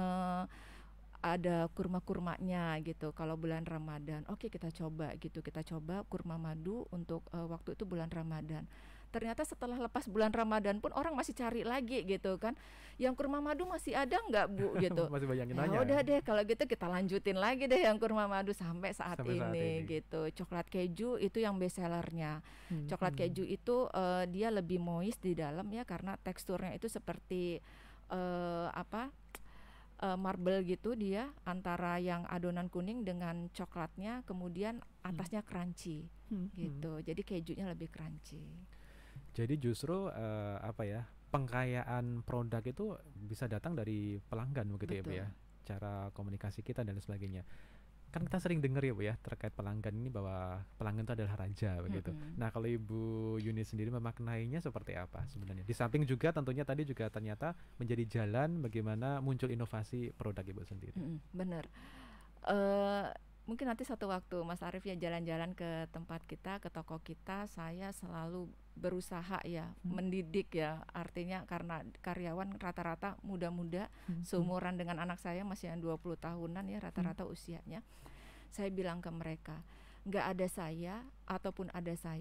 ada kurma-kurmanya gitu kalau bulan Ramadan. Oke, kita coba gitu. Kita coba kurma madu untuk waktu itu bulan Ramadan. Ternyata setelah lepas bulan Ramadan pun orang masih cari lagi gitu kan. Yang kurma madu masih ada nggak Bu gitu. Masih banyak yang nanya. Udah deh kalau gitu kita lanjutin lagi deh yang kurma madu sampai saat ini gitu. Coklat keju itu yang best sellernya. Coklat keju itu dia lebih moist di dalam ya, karena teksturnya itu seperti marble gitu dia, antara yang adonan kuning dengan coklatnya, kemudian atasnya crunchy gitu. Jadi kejunya lebih crunchy. Jadi justru pengkayaan produk itu bisa datang dari pelanggan begitu. Betul. Ya Bu ya, cara komunikasi kita dan sebagainya. Kan kita sering dengar ya Bu ya terkait pelanggan ini, bahwa pelanggan itu adalah raja begitu. Nah kalau Ibu Yuni sendiri memaknainya seperti apa sebenarnya? Di samping juga tentunya tadi juga ternyata menjadi jalan bagaimana muncul inovasi produk Ibu sendiri. Benar. Mungkin nanti satu waktu Mas Arief ya jalan-jalan ke tempat kita, ke toko kita, saya selalu berusaha ya mendidik ya, artinya karena karyawan rata-rata muda-muda, seumuran dengan anak saya, masih yang 20 tahunan ya rata-rata usianya. Saya bilang ke mereka, nggak ada saya ataupun ada saya,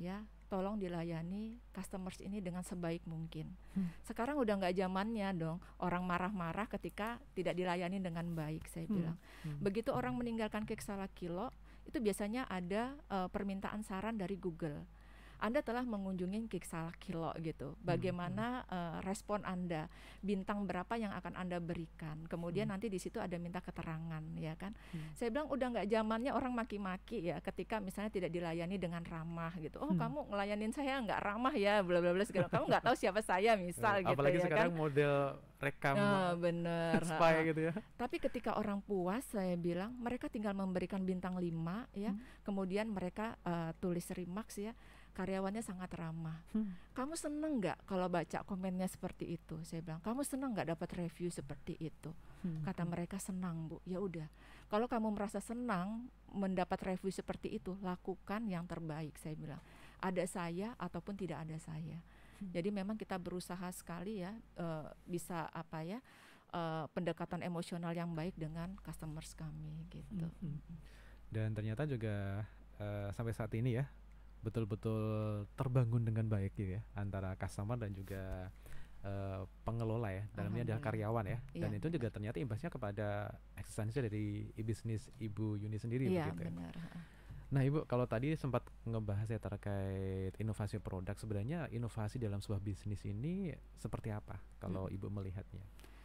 tolong dilayani customers ini dengan sebaik mungkin. Sekarang udah nggak zamannya dong orang marah-marah ketika tidak dilayani dengan baik, saya bilang. Begitu orang meninggalkan Cake Salak Kilo, itu biasanya ada permintaan saran dari Google. Anda telah mengunjungi Cake Salak Kilo gitu. Bagaimana respon Anda? Bintang berapa yang akan Anda berikan? Kemudian nanti di situ ada minta keterangan, ya kan? Saya bilang udah nggak zamannya orang maki-maki ya ketika misalnya tidak dilayani dengan ramah gitu. Oh, kamu ngelayanin saya nggak ramah ya, bla bla bla segala. Kamu nggak tahu siapa saya misal gitu ya kan. Apalagi sekarang model rekam bener spy gitu ya. Tapi ketika orang puas, saya bilang mereka tinggal memberikan bintang 5 ya. Kemudian mereka tulis remarks ya. Karyawannya sangat ramah. Kamu seneng nggak kalau baca komennya seperti itu? Saya bilang, kamu seneng nggak dapat review seperti itu? Kata mereka senang, Bu. Ya udah, kalau kamu merasa senang mendapat review seperti itu, lakukan yang terbaik. Saya bilang, ada saya ataupun tidak ada saya. Jadi memang kita berusaha sekali ya, bisa apa ya, pendekatan emosional yang baik dengan customers kami gitu. Dan ternyata juga sampai saat ini ya, betul-betul terbangun dengan baik gitu ya antara customer dan juga pengelola ya, dalamnya adalah karyawan ya. Dan itu juga ternyata imbasnya kepada eksistensi dari bisnis Ibu Yuni sendiri begitu benar. ya. Nah Ibu, kalau tadi sempat ngebahas ya terkait inovasi produk, sebenarnya inovasi dalam sebuah bisnis ini seperti apa kalau Ibu melihatnya?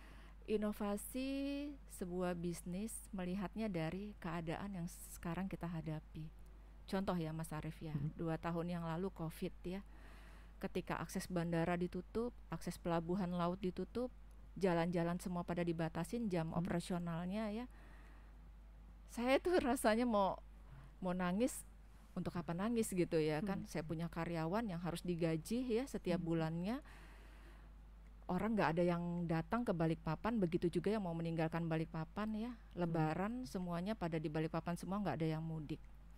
Inovasi sebuah bisnis melihatnya dari keadaan yang sekarang kita hadapi. Contoh ya Mas Arief ya, 2 tahun yang lalu COVID ya, ketika akses bandara ditutup, akses pelabuhan laut ditutup, jalan-jalan semua pada dibatasin jam operasionalnya ya. Saya tuh rasanya mau nangis, untuk apa nangis gitu ya kan. Saya punya karyawan yang harus digaji ya setiap bulannya. Orang nggak ada yang datang ke Balikpapan, begitu juga yang mau meninggalkan Balikpapan ya. Lebaran semuanya pada di Balikpapan semua, nggak ada yang mudik.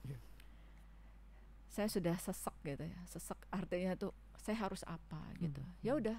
Saya sudah sesek gitu ya, sesek artinya tuh saya harus apa gitu. Ya udah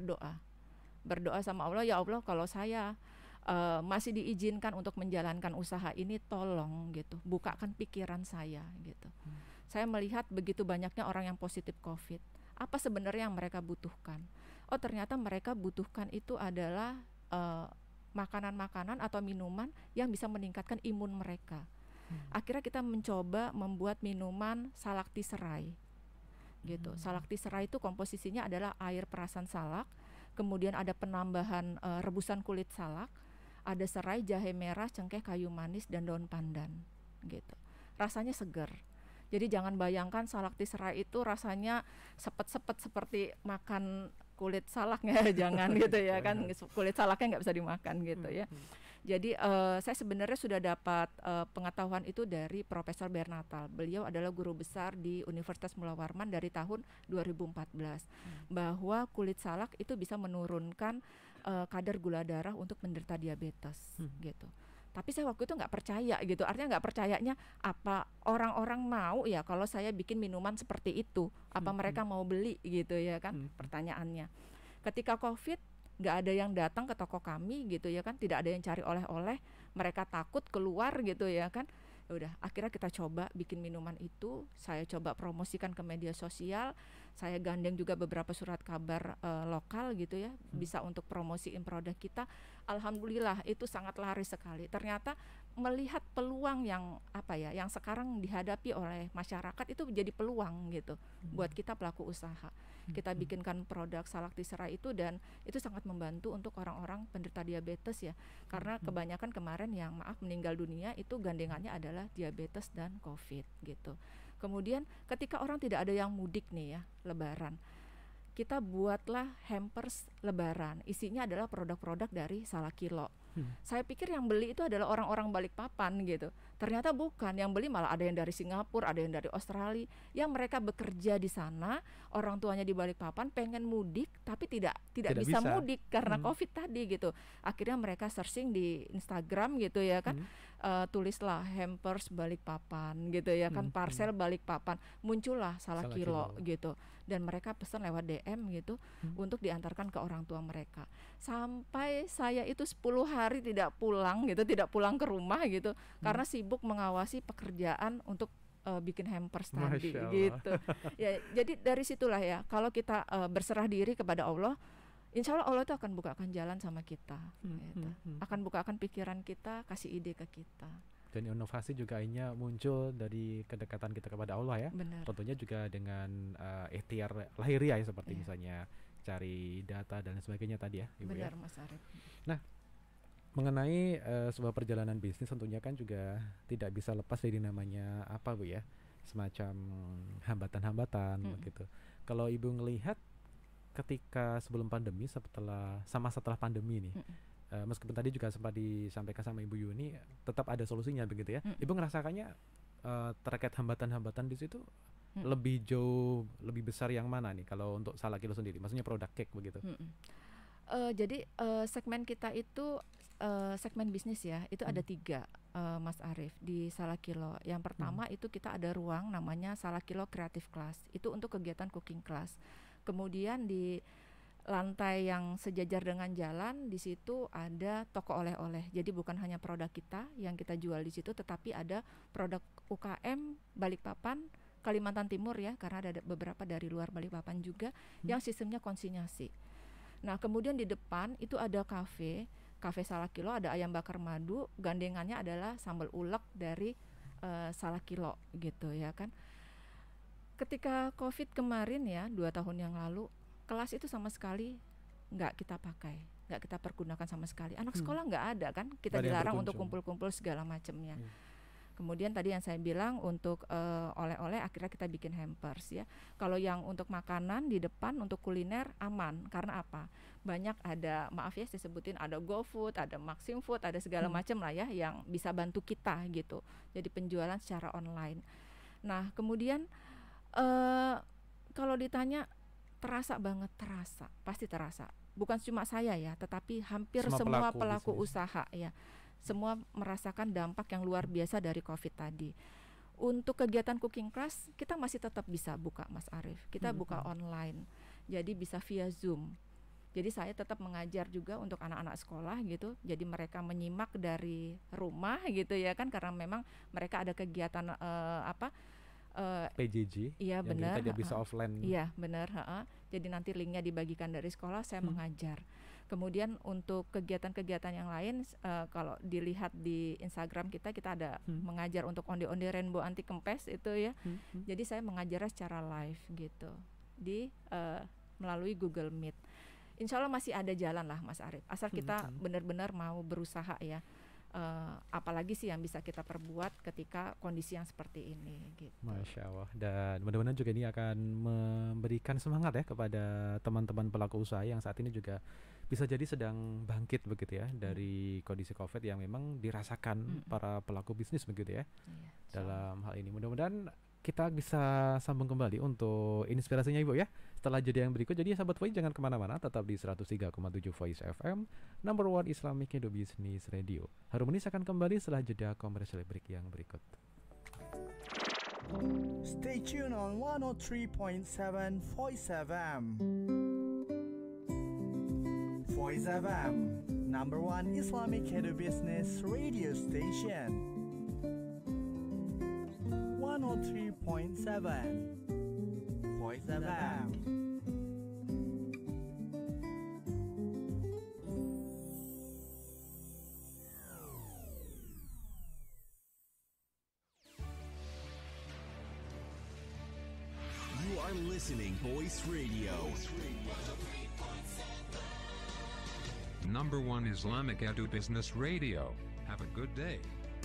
berdoa sama Allah, ya Allah kalau saya masih diizinkan untuk menjalankan usaha ini, tolong gitu, bukakan pikiran saya gitu. Saya melihat begitu banyaknya orang yang positif COVID. Apa sebenarnya yang mereka butuhkan? Oh ternyata mereka butuhkan itu adalah makanan-makanan atau minuman yang bisa meningkatkan imun mereka. Akhirnya kita mencoba membuat minuman salakti serai gitu. Salakti serai itu komposisinya adalah air perasan salak, kemudian ada penambahan rebusan kulit salak, ada serai, jahe merah, cengkeh, kayu manis, dan daun pandan gitu. Rasanya segar. Jadi jangan bayangkan salakti serai itu rasanya sepet-sepet seperti makan kulit salaknya, jangan gitu ya kan, kulit salaknya nggak bisa dimakan gitu ya. Jadi saya sebenarnya sudah dapat pengetahuan itu dari Profesor Bernatal. Beliau adalah guru besar di Universitas Mula Warman dari tahun 2014, bahwa kulit salak itu bisa menurunkan kadar gula darah untuk penderita diabetes gitu. Tapi saya waktu itu nggak percaya gitu, artinya nggak percayanya apa orang-orang mau ya kalau saya bikin minuman seperti itu, apa mereka mau beli gitu ya kan, pertanyaannya. Ketika COVID nggak ada yang datang ke toko kami gitu ya kan, tidak ada yang cari oleh-oleh, mereka takut keluar gitu ya kan. Ya udah, akhirnya kita coba bikin minuman itu, saya coba promosikan ke media sosial, saya gandeng juga beberapa surat kabar lokal gitu ya, bisa untuk promosiin produk kita. Alhamdulillah itu sangat laris sekali. Ternyata melihat peluang yang apa ya, yang sekarang dihadapi oleh masyarakat itu menjadi peluang gitu buat kita pelaku usaha. Kita bikinkan produk salakti serai itu, dan itu sangat membantu untuk orang-orang penderita diabetes ya, karena kebanyakan kemarin yang meninggal dunia itu gandengannya adalah diabetes dan COVID gitu. Kemudian ketika orang tidak ada yang mudik nih ya, lebaran, kita buatlah hampers lebaran, isinya adalah produk-produk dari Salak Kilo. Saya pikir yang beli itu adalah orang-orang Balikpapan gitu. Ternyata bukan, yang beli malah ada yang dari Singapura, ada yang dari Australia, yang mereka bekerja di sana, orang tuanya di Balikpapan, pengen mudik tapi tidak bisa mudik karena COVID tadi gitu. Akhirnya mereka searching di Instagram gitu ya kan, tulislah hampers Balikpapan gitu ya kan, parcel Balikpapan, muncullah Salak Kilo gitu. Dan mereka pesan lewat DM gitu untuk diantarkan ke orang tua mereka. Sampai saya itu 10 hari tidak pulang gitu, tidak pulang ke rumah gitu, karena sibuk mengawasi pekerjaan untuk bikin hampers tadi Masya Allah. gitu. Ya, jadi dari situlah ya, kalau kita berserah diri kepada Allah, insya Allah Allah itu akan bukakan jalan sama kita, gitu. Akan bukakan pikiran kita, kasih ide ke kita. Dan inovasi juga akhirnya muncul dari kedekatan kita kepada Allah ya. Benar. Tentunya juga dengan ikhtiar lahiriah ya, seperti misalnya cari data dan sebagainya tadi ya, Ibu. Benar, ya. Mas Arief. Nah, mengenai sebuah perjalanan bisnis tentunya kan juga tidak bisa lepas dari namanya apa, Bu ya, semacam hambatan-hambatan begitu. Kalau Ibu ngelihat ketika sebelum pandemi, setelah pandemi nih, meskipun tadi juga sempat disampaikan sama Ibu Yuni, tetap ada solusinya begitu ya. Ibu ngerasakannya terkait hambatan-hambatan di situ lebih jauh lebih besar yang mana nih kalau untuk Salakilo sendiri, maksudnya produk cake begitu? Jadi segmen kita itu segmen bisnis ya, itu ada 3, Mas Arief, di Salakilo. Yang pertama itu kita ada ruang namanya Salakilo Creative Class, itu untuk kegiatan cooking class. Kemudian di lantai yang sejajar dengan jalan, di situ ada toko oleh-oleh. Jadi bukan hanya produk kita yang kita jual di situ, tetapi ada produk UKM Balikpapan, Kalimantan Timur ya, karena ada beberapa dari luar Balikpapan juga yang sistemnya konsinyasi. Nah, kemudian di depan itu ada kafe Salakilo, ada ayam bakar madu, gandengannya adalah sambal ulek dari Salakilo gitu ya kan. Ketika COVID kemarin ya, 2 tahun yang lalu, kelas itu sama sekali nggak kita pakai, nggak kita pergunakan sama sekali. Anak sekolah nggak ada kan, kita dilarang untuk kumpul-kumpul segala macamnya. Kemudian tadi yang saya bilang untuk oleh-oleh akhirnya kita bikin hampers ya. Kalau yang untuk makanan di depan untuk kuliner aman, karena apa? Banyak ada, maaf ya saya sebutin, ada GoFood, ada Maxim Food, ada segala macam lah ya yang bisa bantu kita gitu. Jadi penjualan secara online. Nah kemudian kalau ditanya terasa banget, pasti terasa. Bukan cuma saya ya, tetapi hampir semua pelaku usaha ya. Semua merasakan dampak yang luar biasa dari COVID tadi. Untuk kegiatan cooking class kita masih tetap bisa buka, Mas Arief. Kita buka online, jadi bisa via Zoom. Jadi saya tetap mengajar juga untuk anak-anak sekolah gitu. Jadi mereka menyimak dari rumah gitu ya kan, karena memang mereka ada kegiatan PJJ. Iya yang benar. Kita bisa offline. Iya benar. Jadi nanti linknya dibagikan dari sekolah, saya mengajar. Kemudian untuk kegiatan-kegiatan yang lain, kalau dilihat di Instagram kita ada mengajar untuk onde-onde rainbow anti kempes itu ya. Jadi saya mengajarnya secara live gitu di melalui Google Meet. Insya Allah masih ada jalan lah, Mas Arief. Asal kita benar-benar mau berusaha ya. Apalagi sih yang bisa kita perbuat ketika kondisi yang seperti ini gitu. Masya Allah. Dan mudah-mudahan juga ini akan memberikan semangat ya kepada teman-teman pelaku usaha yang saat ini juga bisa jadi sedang bangkit begitu ya dari kondisi COVID yang memang dirasakan para pelaku bisnis begitu ya. Dalam hal ini mudah-mudahan kita bisa sambung kembali untuk inspirasinya Ibu ya setelah jeda yang berikut. Jadi sahabat Voice jangan kemana-mana, tetap di 103,7 Voice FM, number one Islamic Edu Business Radio. Harmonis akan kembali setelah jeda komersial break yang berikut. Stay tuned on 103.7 Voice FM. Voice FM, number one Islamic Edu Business Radio station. 103.7 Voice FM. You are listening Voice Radio. Number one Islamic Edu Business Radio. Have a good day.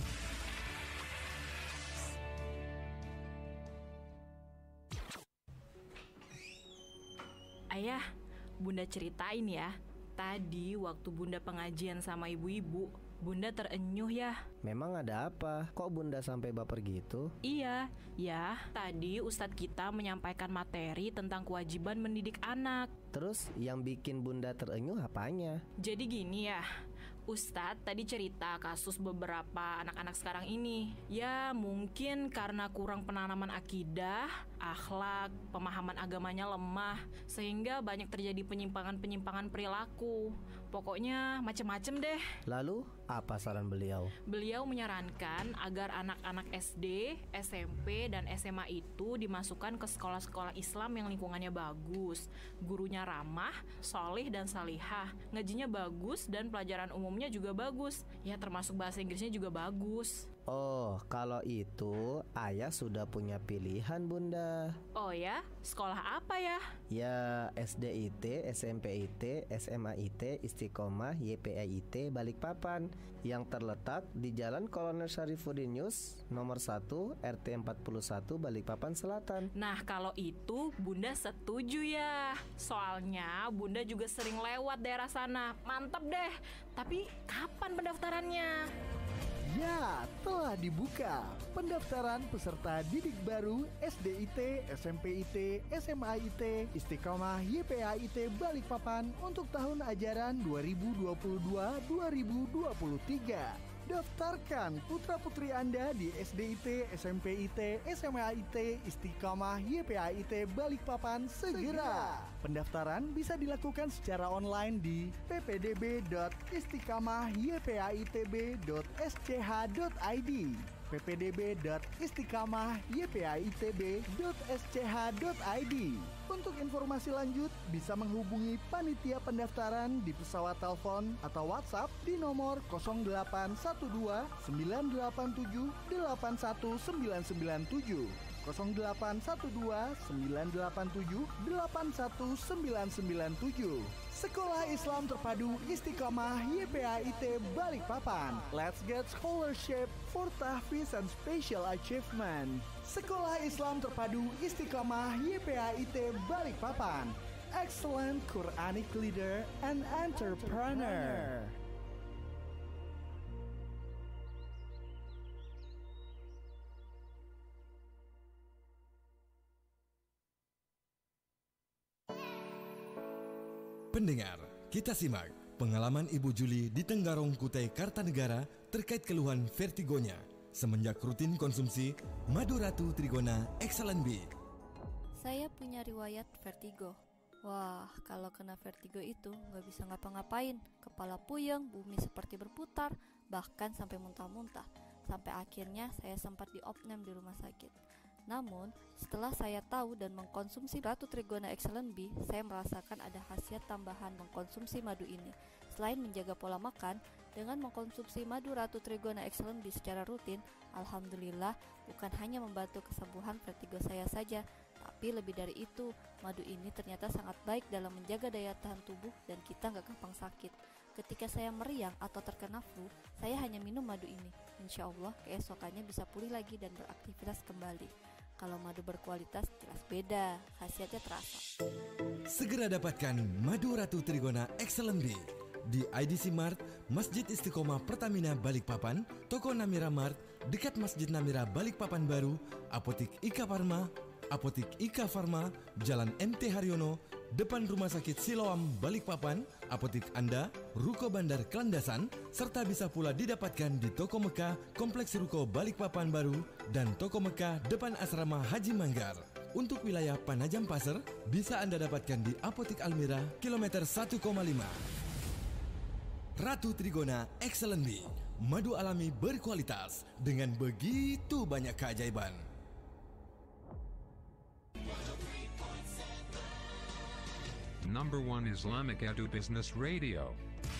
Ayah, Bunda ceritain ya. Tadi waktu Bunda pengajian sama ibu-ibu, Bunda terenyuh ya. Memang ada apa? Kok Bunda sampai baper gitu? Iya, ya. Tadi Ustadz kita menyampaikan materi tentang kewajiban mendidik anak. Terus yang bikin Bunda terenyuh apanya? Jadi gini ya, Ustadz tadi cerita kasus beberapa anak-anak sekarang ini. Ya mungkin karena kurang penanaman akidah, akhlak, pemahaman agamanya lemah, sehingga banyak terjadi penyimpangan-penyimpangan perilaku. Pokoknya macem-macem deh. Lalu, apa saran beliau? Beliau menyarankan agar anak-anak SD, SMP, dan SMA itu dimasukkan ke sekolah-sekolah Islam yang lingkungannya bagus, gurunya ramah, solih dan salihah, ngajinya bagus, dan pelajaran umumnya juga bagus. Ya, termasuk bahasa Inggrisnya juga bagus. Oh, kalau itu ayah sudah punya pilihan, Bunda. Oh ya? Sekolah apa ya? Ya, SDIT, SMPIT, SMAIT, Istiqomah, YPAIT, Balikpapan, yang terletak di Jalan Kolonel Syarifuddin Yus, nomor 1, RT 41, Balikpapan Selatan. Nah, kalau itu Bunda setuju ya. Soalnya Bunda juga sering lewat daerah sana. Mantap deh. Tapi kapan pendaftarannya? Ya, telah dibuka pendaftaran peserta didik baru SDIT, SMPIT, SMAIT, Istiqomah, YPAIT Balikpapan untuk tahun ajaran 2022-2023. Daftarkan putra-putri Anda di SDIT, SMPIT, SMAIT, Istiqomah, YPAIT Balikpapan segera. Pendaftaran bisa dilakukan secara online di ppdb.istiqamahypaitb.sch.id, ppdb.istiqamahypaitb.sch.id. Untuk informasi lanjut bisa menghubungi panitia pendaftaran di pesawat telepon atau WhatsApp di nomor 0812 987 81997, 0812 987 81997. Sekolah Islam Terpadu Istiqomah YPAIT Balikpapan. Let's get scholarship for tahfiz and special achievement. Sekolah Islam Terpadu Istiqomah YPAIT Balikpapan. Excellent Quranic leader and entrepreneur. Pendengar, kita simak pengalaman Ibu Juli di Tenggarong, Kutai Kartanegara terkait keluhan vertigonya semenjak rutin konsumsi Madu Ratu Trigona Excellent B. Saya punya riwayat vertigo. Wah, kalau kena vertigo itu nggak bisa ngapa-ngapain. Kepala puyeng, bumi seperti berputar, bahkan sampai muntah-muntah. Sampai akhirnya saya sempat diopnam di rumah sakit. Namun, setelah saya tahu dan mengkonsumsi Ratu Trigona Excellent B, saya merasakan ada khasiat tambahan mengkonsumsi madu ini. Selain menjaga pola makan, dengan mengkonsumsi madu Ratu Trigona Excellent B secara rutin, alhamdulillah bukan hanya membantu kesembuhan vertigo saya saja, tapi lebih dari itu, madu ini ternyata sangat baik dalam menjaga daya tahan tubuh dan kita nggak gampang sakit. Ketika saya meriang atau terkena flu, saya hanya minum madu ini. Insya Allah keesokannya bisa pulih lagi dan beraktivitas kembali. Kalau madu berkualitas jelas beda, khasiatnya terasa. Segera dapatkan Madu Ratu Trigona Excellent B di IDC Mart, Masjid Istiqomah Pertamina Balikpapan, Toko Namira Mart, dekat Masjid Namira Balikpapan Baru, Apotik Ika Farma, Apotik Ika Farma, Jalan MT Haryono, depan Rumah Sakit Siloam Balikpapan, Apotik Anda, Ruko Bandar Kelandasan, serta bisa pula didapatkan di Toko Mekah, Kompleks Ruko Balikpapan Baru, dan Toko Mekah depan Asrama Haji Manggar. Untuk wilayah Panajam Pasir, bisa Anda dapatkan di Apotik Almira, kilometer 1,5. Ratu Trigona Excellent B, madu alami berkualitas dengan begitu banyak keajaiban. Number 1 Islamic Edu Business Radio.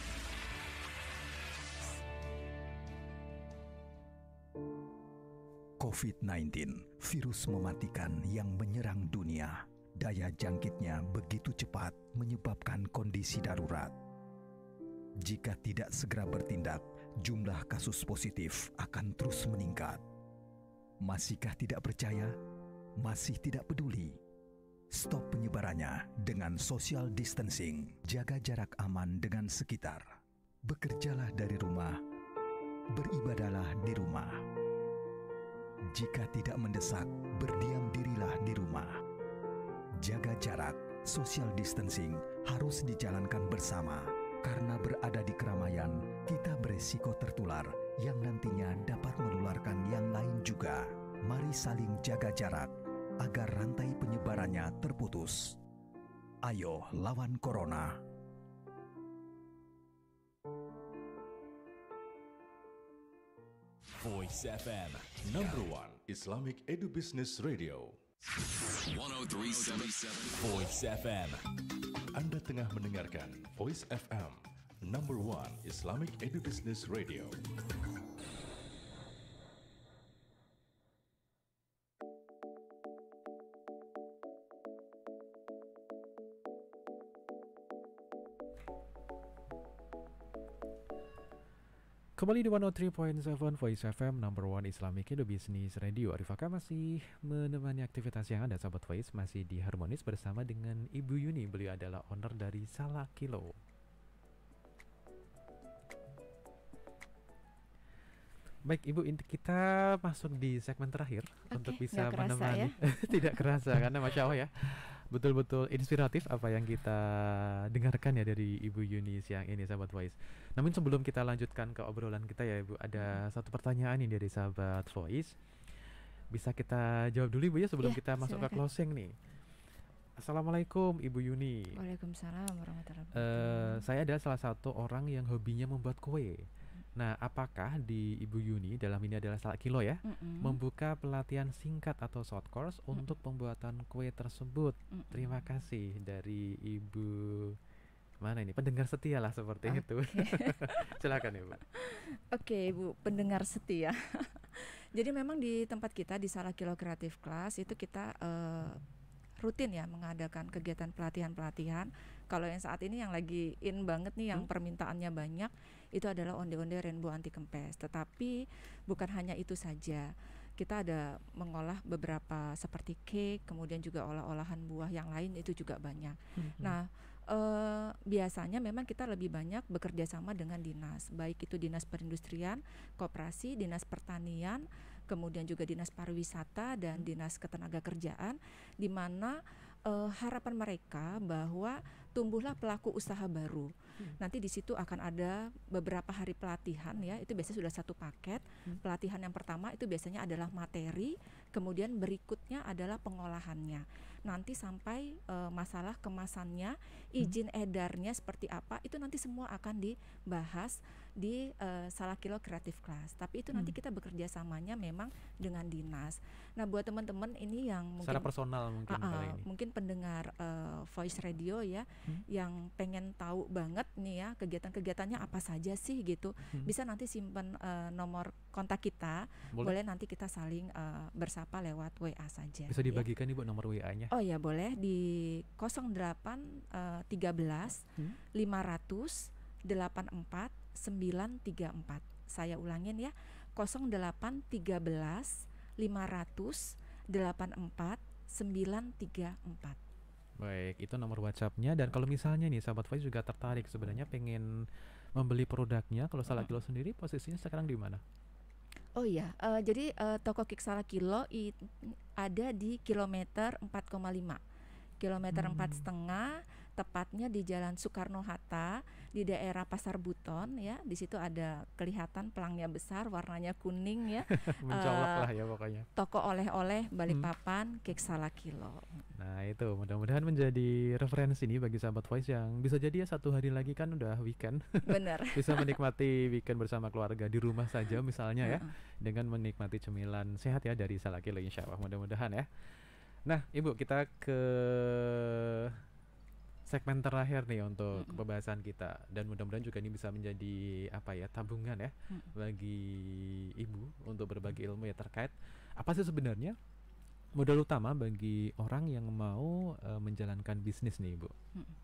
COVID-19, virus mematikan yang menyerang dunia. Daya jangkitnya begitu cepat menyebabkan kondisi darurat. Jika tidak segera bertindak, jumlah kasus positif akan terus meningkat. Masihkah tidak percaya? Masih tidak peduli? Stop penyebarannya dengan social distancing. Jaga jarak aman dengan sekitar. Bekerjalah dari rumah. Beribadahlah di rumah. Jika tidak mendesak, berdiam dirilah di rumah. Jaga jarak, social distancing harus dijalankan bersama. Karena berada di keramaian, kita beresiko tertular yang nantinya dapat menularkan yang lain juga. Mari saling jaga jarak agar rantai penyebarannya terputus. Ayo lawan Corona. Voice FM, number one Islamic Edu Business Radio. 103.7 Voice FM. Anda tengah mendengarkan Voice FM, number one Islamic Edu Business Radio. Kembali di 103.7 Voice FM, number one Islamic Edu Business Radio. Arif Aka masih menemani aktivitas yang ada, sahabat Voice, masih di Harmonis bersama dengan Ibu Yuni. Beliau adalah owner dari Salah Kilo. Baik Ibu, kita masuk di segmen terakhir untuk bisa menemani. Tidak kerasa karena Masya Allah ya, betul-betul inspiratif apa yang kita dengarkan ya dari Ibu Yuni siang ini, sahabat Voice. Namun sebelum kita lanjutkan ke obrolan kita ya Ibu, ada satu pertanyaan nih dari sahabat Voice. Bisa kita jawab dulu Ibu ya sebelum kita masuk ke closing nih. Assalamualaikum Ibu Yuni. Waalaikumsalam warahmatullahi wabarakatuh. Saya adalah salah satu orang yang hobinya membuat kue. Nah, apakah di Ibu Yuni, dalam ini adalah Salah Kilo ya, membuka pelatihan singkat atau short course untuk pembuatan kue tersebut? Terima kasih dari Ibu, mana ini, pendengar setia lah seperti itu. Silakan Ibu. Oke Ibu, pendengar setia. Jadi memang di tempat kita di Salah Kilo Creative Class itu kita rutin ya mengadakan kegiatan pelatihan-pelatihan. Kalau yang saat ini yang lagi in banget nih, yang permintaannya banyak, itu adalah onde-onde rainbow anti kempes. Tetapi bukan hanya itu saja, kita ada mengolah beberapa seperti cake, kemudian juga olah-olahan buah yang lain itu juga banyak. Nah, biasanya memang kita lebih banyak bekerja sama dengan dinas, baik itu dinas perindustrian, koperasi, dinas pertanian, kemudian juga dinas pariwisata dan dinas ketenagakerjaan, di mana harapan mereka bahwa tumbuhlah pelaku usaha baru. Nanti di situ akan ada beberapa hari pelatihan ya, itu biasanya sudah satu paket. Pelatihan yang pertama itu biasanya adalah materi, kemudian berikutnya adalah pengolahannya. Nanti sampai masalah kemasannya, izin edarnya seperti apa, itu nanti semua akan dibahas di Salah Kilo Creative Class. Tapi itu nanti kita bekerja samanya memang dengan dinas. Nah, buat teman-teman ini yang mungkin secara personal mungkin pendengar Voice Radio ya, yang pengen tahu banget nih ya kegiatan-kegiatannya apa saja sih gitu, bisa nanti simpan nomor kontak kita. Boleh nanti kita saling bersapa lewat WA saja. Bisa dibagikan Ibu nomor WA-nya? Oh ya boleh, di 08 13 500 84 934. Saya ulangin ya, 08 13 500 84 934. Baik, itu nomor WhatsApp-nya. Dan kalau misalnya nih sahabat Voice juga tertarik sebenarnya pengen membeli produknya, kalau Salah Kilo sendiri posisinya sekarang di mana? Oh iya, jadi toko Kik Salah Kilo ada di kilometer 4,5, kilometer 4,5, tepatnya di Jalan Soekarno-Hatta di daerah Pasar Buton ya. Di situ ada kelihatan pelangnya besar, warnanya kuning ya. Mencolok lah ya pokoknya. Toko oleh-oleh Balikpapan Kik Salah Kilo. Nah itu mudah-mudahan menjadi referensi nih bagi sahabat Voice yang bisa jadi ya satu hari lagi kan udah weekend. Benar. Bisa menikmati weekend bersama keluarga di rumah saja misalnya ya, dengan menikmati cemilan sehat ya dari Salah Kilo, insya Allah mudah-mudahan ya. Nah Ibu, kita ke segmen terakhir nih untuk pembahasan kita, dan mudah-mudahan juga ini bisa menjadi apa ya, tabungan ya bagi Ibu untuk berbagi ilmu ya terkait apa sih sebenarnya modal utama bagi orang yang mau menjalankan bisnis nih Ibu.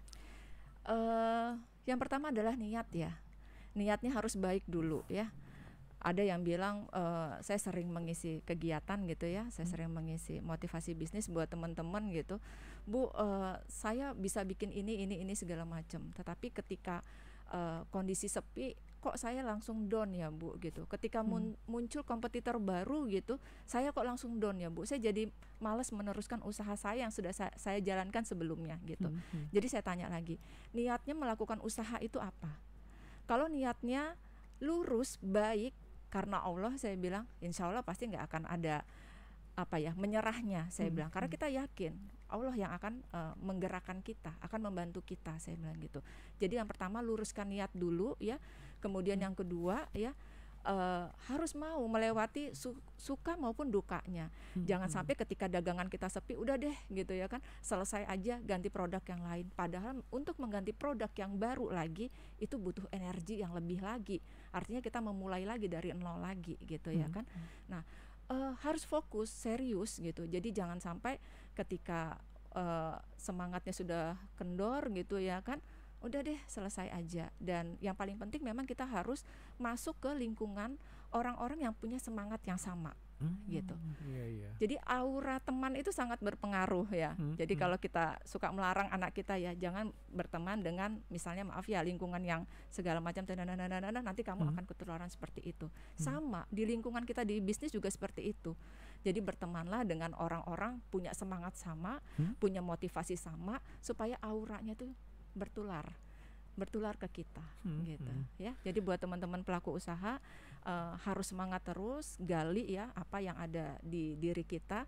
Yang pertama adalah niat ya, niatnya harus baik dulu ya. Ada yang bilang saya sering mengisi kegiatan gitu ya, saya sering mengisi motivasi bisnis buat teman-teman gitu, Bu, saya bisa bikin ini segala macam. Tetapi ketika kondisi sepi, kok saya langsung down ya Bu gitu. Ketika muncul kompetitor baru gitu, saya kok langsung down ya Bu. Saya jadi malas meneruskan usaha saya yang sudah saya jalankan sebelumnya gitu. Jadi saya tanya lagi, niatnya melakukan usaha itu apa? Kalau niatnya lurus, baik, karena Allah, saya bilang insya Allah pasti nggak akan ada menyerahnya, saya bilang, karena kita yakin Allah yang akan menggerakkan kita, akan membantu kita, saya bilang gitu. Jadi yang pertama luruskan niat dulu ya, kemudian yang kedua ya harus mau melewati suka maupun dukanya. Jangan sampai ketika dagangan kita sepi, udah deh gitu ya kan, selesai aja ganti produk yang lain. Padahal untuk mengganti produk yang baru lagi itu butuh energi yang lebih lagi. Artinya kita memulai lagi dari nol lagi gitu ya kan. Nah harus fokus, serius gitu. Jadi jangan sampai ketika semangatnya sudah kendor gitu ya kan, udah deh selesai aja. Dan yang paling penting memang kita harus masuk ke lingkungan orang-orang yang punya semangat yang sama gitu. Jadi aura teman itu sangat berpengaruh ya. Jadi kalau kita suka melarang anak kita ya, jangan berteman dengan misalnya maaf ya lingkungan yang segala macam nanti kamu akan ketularan seperti itu. Sama di lingkungan kita di bisnis juga seperti itu. Jadi bertemanlah dengan orang-orang punya semangat sama, punya motivasi sama, supaya auranya tuh bertular ke kita gitu ya. Jadi buat teman-teman pelaku usaha harus semangat terus, gali ya apa yang ada di diri kita,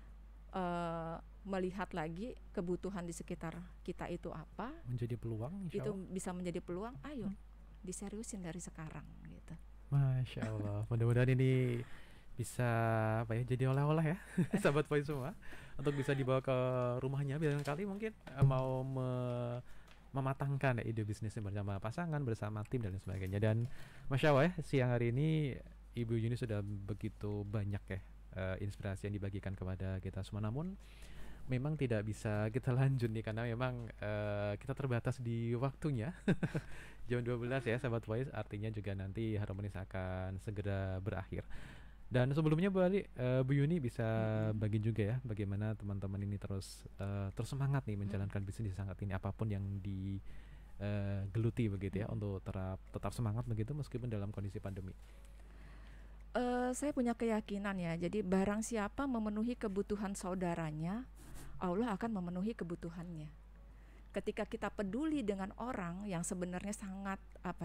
melihat lagi kebutuhan di sekitar kita itu apa, menjadi peluang, itu bisa menjadi peluang. Ayo diseriusin dari sekarang gitu. Masya Allah, mudah-mudahan ini bisa jadi oleh-oleh ya sahabat Voice semua, untuk bisa dibawa ke rumahnya barangkali mungkin mau mematangkan ide bisnisnya bersama pasangan, bersama tim dan lain sebagainya. Dan Masya Allah ya, siang hari ini Ibu Yuni sudah begitu banyak ya inspirasi yang dibagikan kepada kita semua. Namun memang tidak bisa kita lanjut nih karena memang kita terbatas di waktunya. Jam 12 ya sahabat Voice, artinya juga nanti Harmonis akan segera berakhir. Dan sebelumnya Bu Yuni bisa bagi juga ya bagaimana teman-teman ini terus semangat nih menjalankan bisnis saat ini, apapun yang digeluti begitu ya, untuk tetap semangat begitu meskipun dalam kondisi pandemi. Saya punya keyakinan ya, jadi barang siapa memenuhi kebutuhan saudaranya, Allah akan memenuhi kebutuhannya. Ketika kita peduli dengan orang yang sebenarnya sangat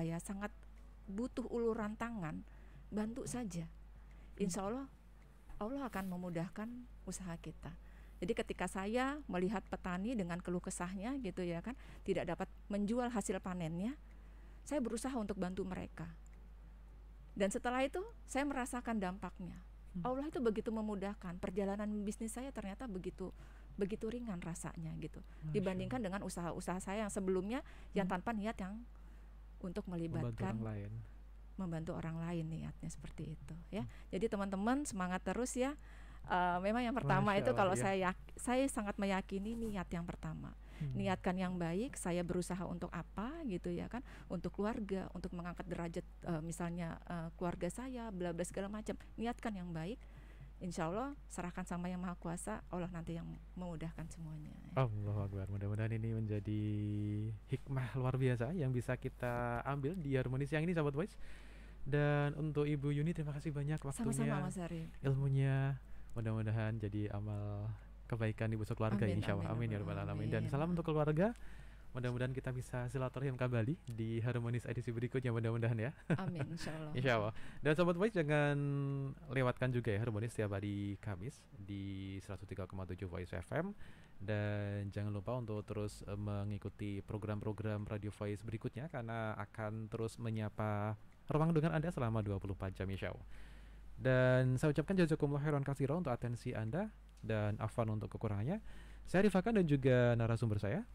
butuh uluran tangan, bantu saja. Insya Allah akan memudahkan usaha kita. Jadi ketika saya melihat petani dengan keluh kesahnya gitu ya kan, tidak dapat menjual hasil panennya, saya berusaha untuk bantu mereka. Dan setelah itu saya merasakan dampaknya. Allah itu begitu memudahkan, perjalanan bisnis saya ternyata begitu ringan rasanya gitu. Dibandingkan dengan usaha-usaha saya yang sebelumnya yang tanpa niat yang untuk melibatkan membantu orang lain, niatnya seperti itu ya. Jadi teman-teman semangat terus ya. Memang yang pertama itu kalau saya sangat meyakini niat yang pertama. Niatkan yang baik, saya berusaha untuk apa gitu ya kan, untuk keluarga, untuk mengangkat derajat misalnya keluarga saya, bla bla segala macam. Niatkan yang baik, insya Allah serahkan sama Yang Maha Kuasa, Allah nanti yang memudahkan semuanya. Allahu Akbar. Mudah-mudahan ini menjadi hikmah luar biasa yang bisa kita ambil di Harmonis yang ini sahabat Voice. Dan untuk Ibu Yuni terima kasih banyak waktunya, sama-sama Mas Ari, ilmunya, mudah-mudahan jadi amal kebaikan ibu sekeluarga, insyaallah. Amin ya rabbal alamin. Dan salam untuk keluarga. Mudah-mudahan kita bisa silaturahim kembali di Harmonis edisi berikutnya, mudah-mudahan ya. Amin insyaallah. Insyaallah. Dan sobat Voice jangan lewatkan juga ya Harmonis setiap hari Kamis di 103,7 Voice FM. Dan jangan lupa untuk terus mengikuti program-program Radio Voice berikutnya, karena akan terus menyapa ruang dengan Anda selama 24 jam insyaallah. Dan saya ucapkan jazakumullah khairan katsira untuk atensi Anda, dan afwan untuk kekurangannya. Saya Rifakan dan juga narasumber saya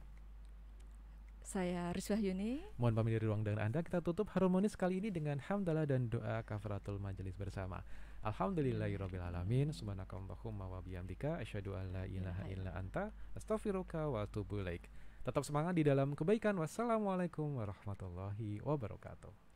Rizwah Yuni. Mohon pamit dari ruang dengan Anda. Kita tutup Harmonis kali ini dengan hamdalah dan doa kafaratul majelis bersama. Alhamdulillahirabbil alamin. Subhanakallahumma wa bihamdika asyhadu an la ilaha illa anta astaghfiruka wa atubu ilaik. Tetap semangat di dalam kebaikan. Wassalamualaikum warahmatullahi wabarakatuh.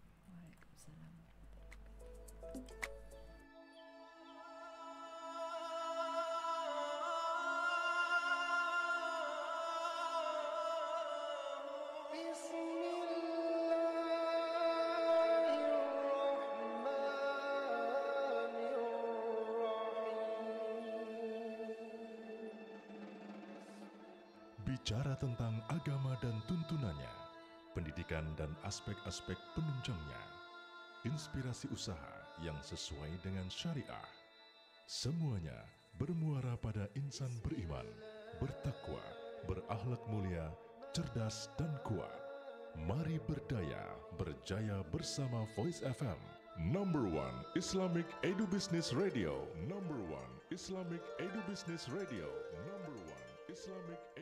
Bicara tentang agama dan tuntunannya, pendidikan dan aspek-aspek penunjangnya, inspirasi usaha yang sesuai dengan syariah, semuanya bermuara pada insan beriman, bertakwa, berakhlak mulia, cerdas dan kuat. Mari berdaya, berjaya bersama Voice FM. Number 1 Islamic Edu Business Radio. Number 1 Islamic Edu Business Radio. Number 1 Islamic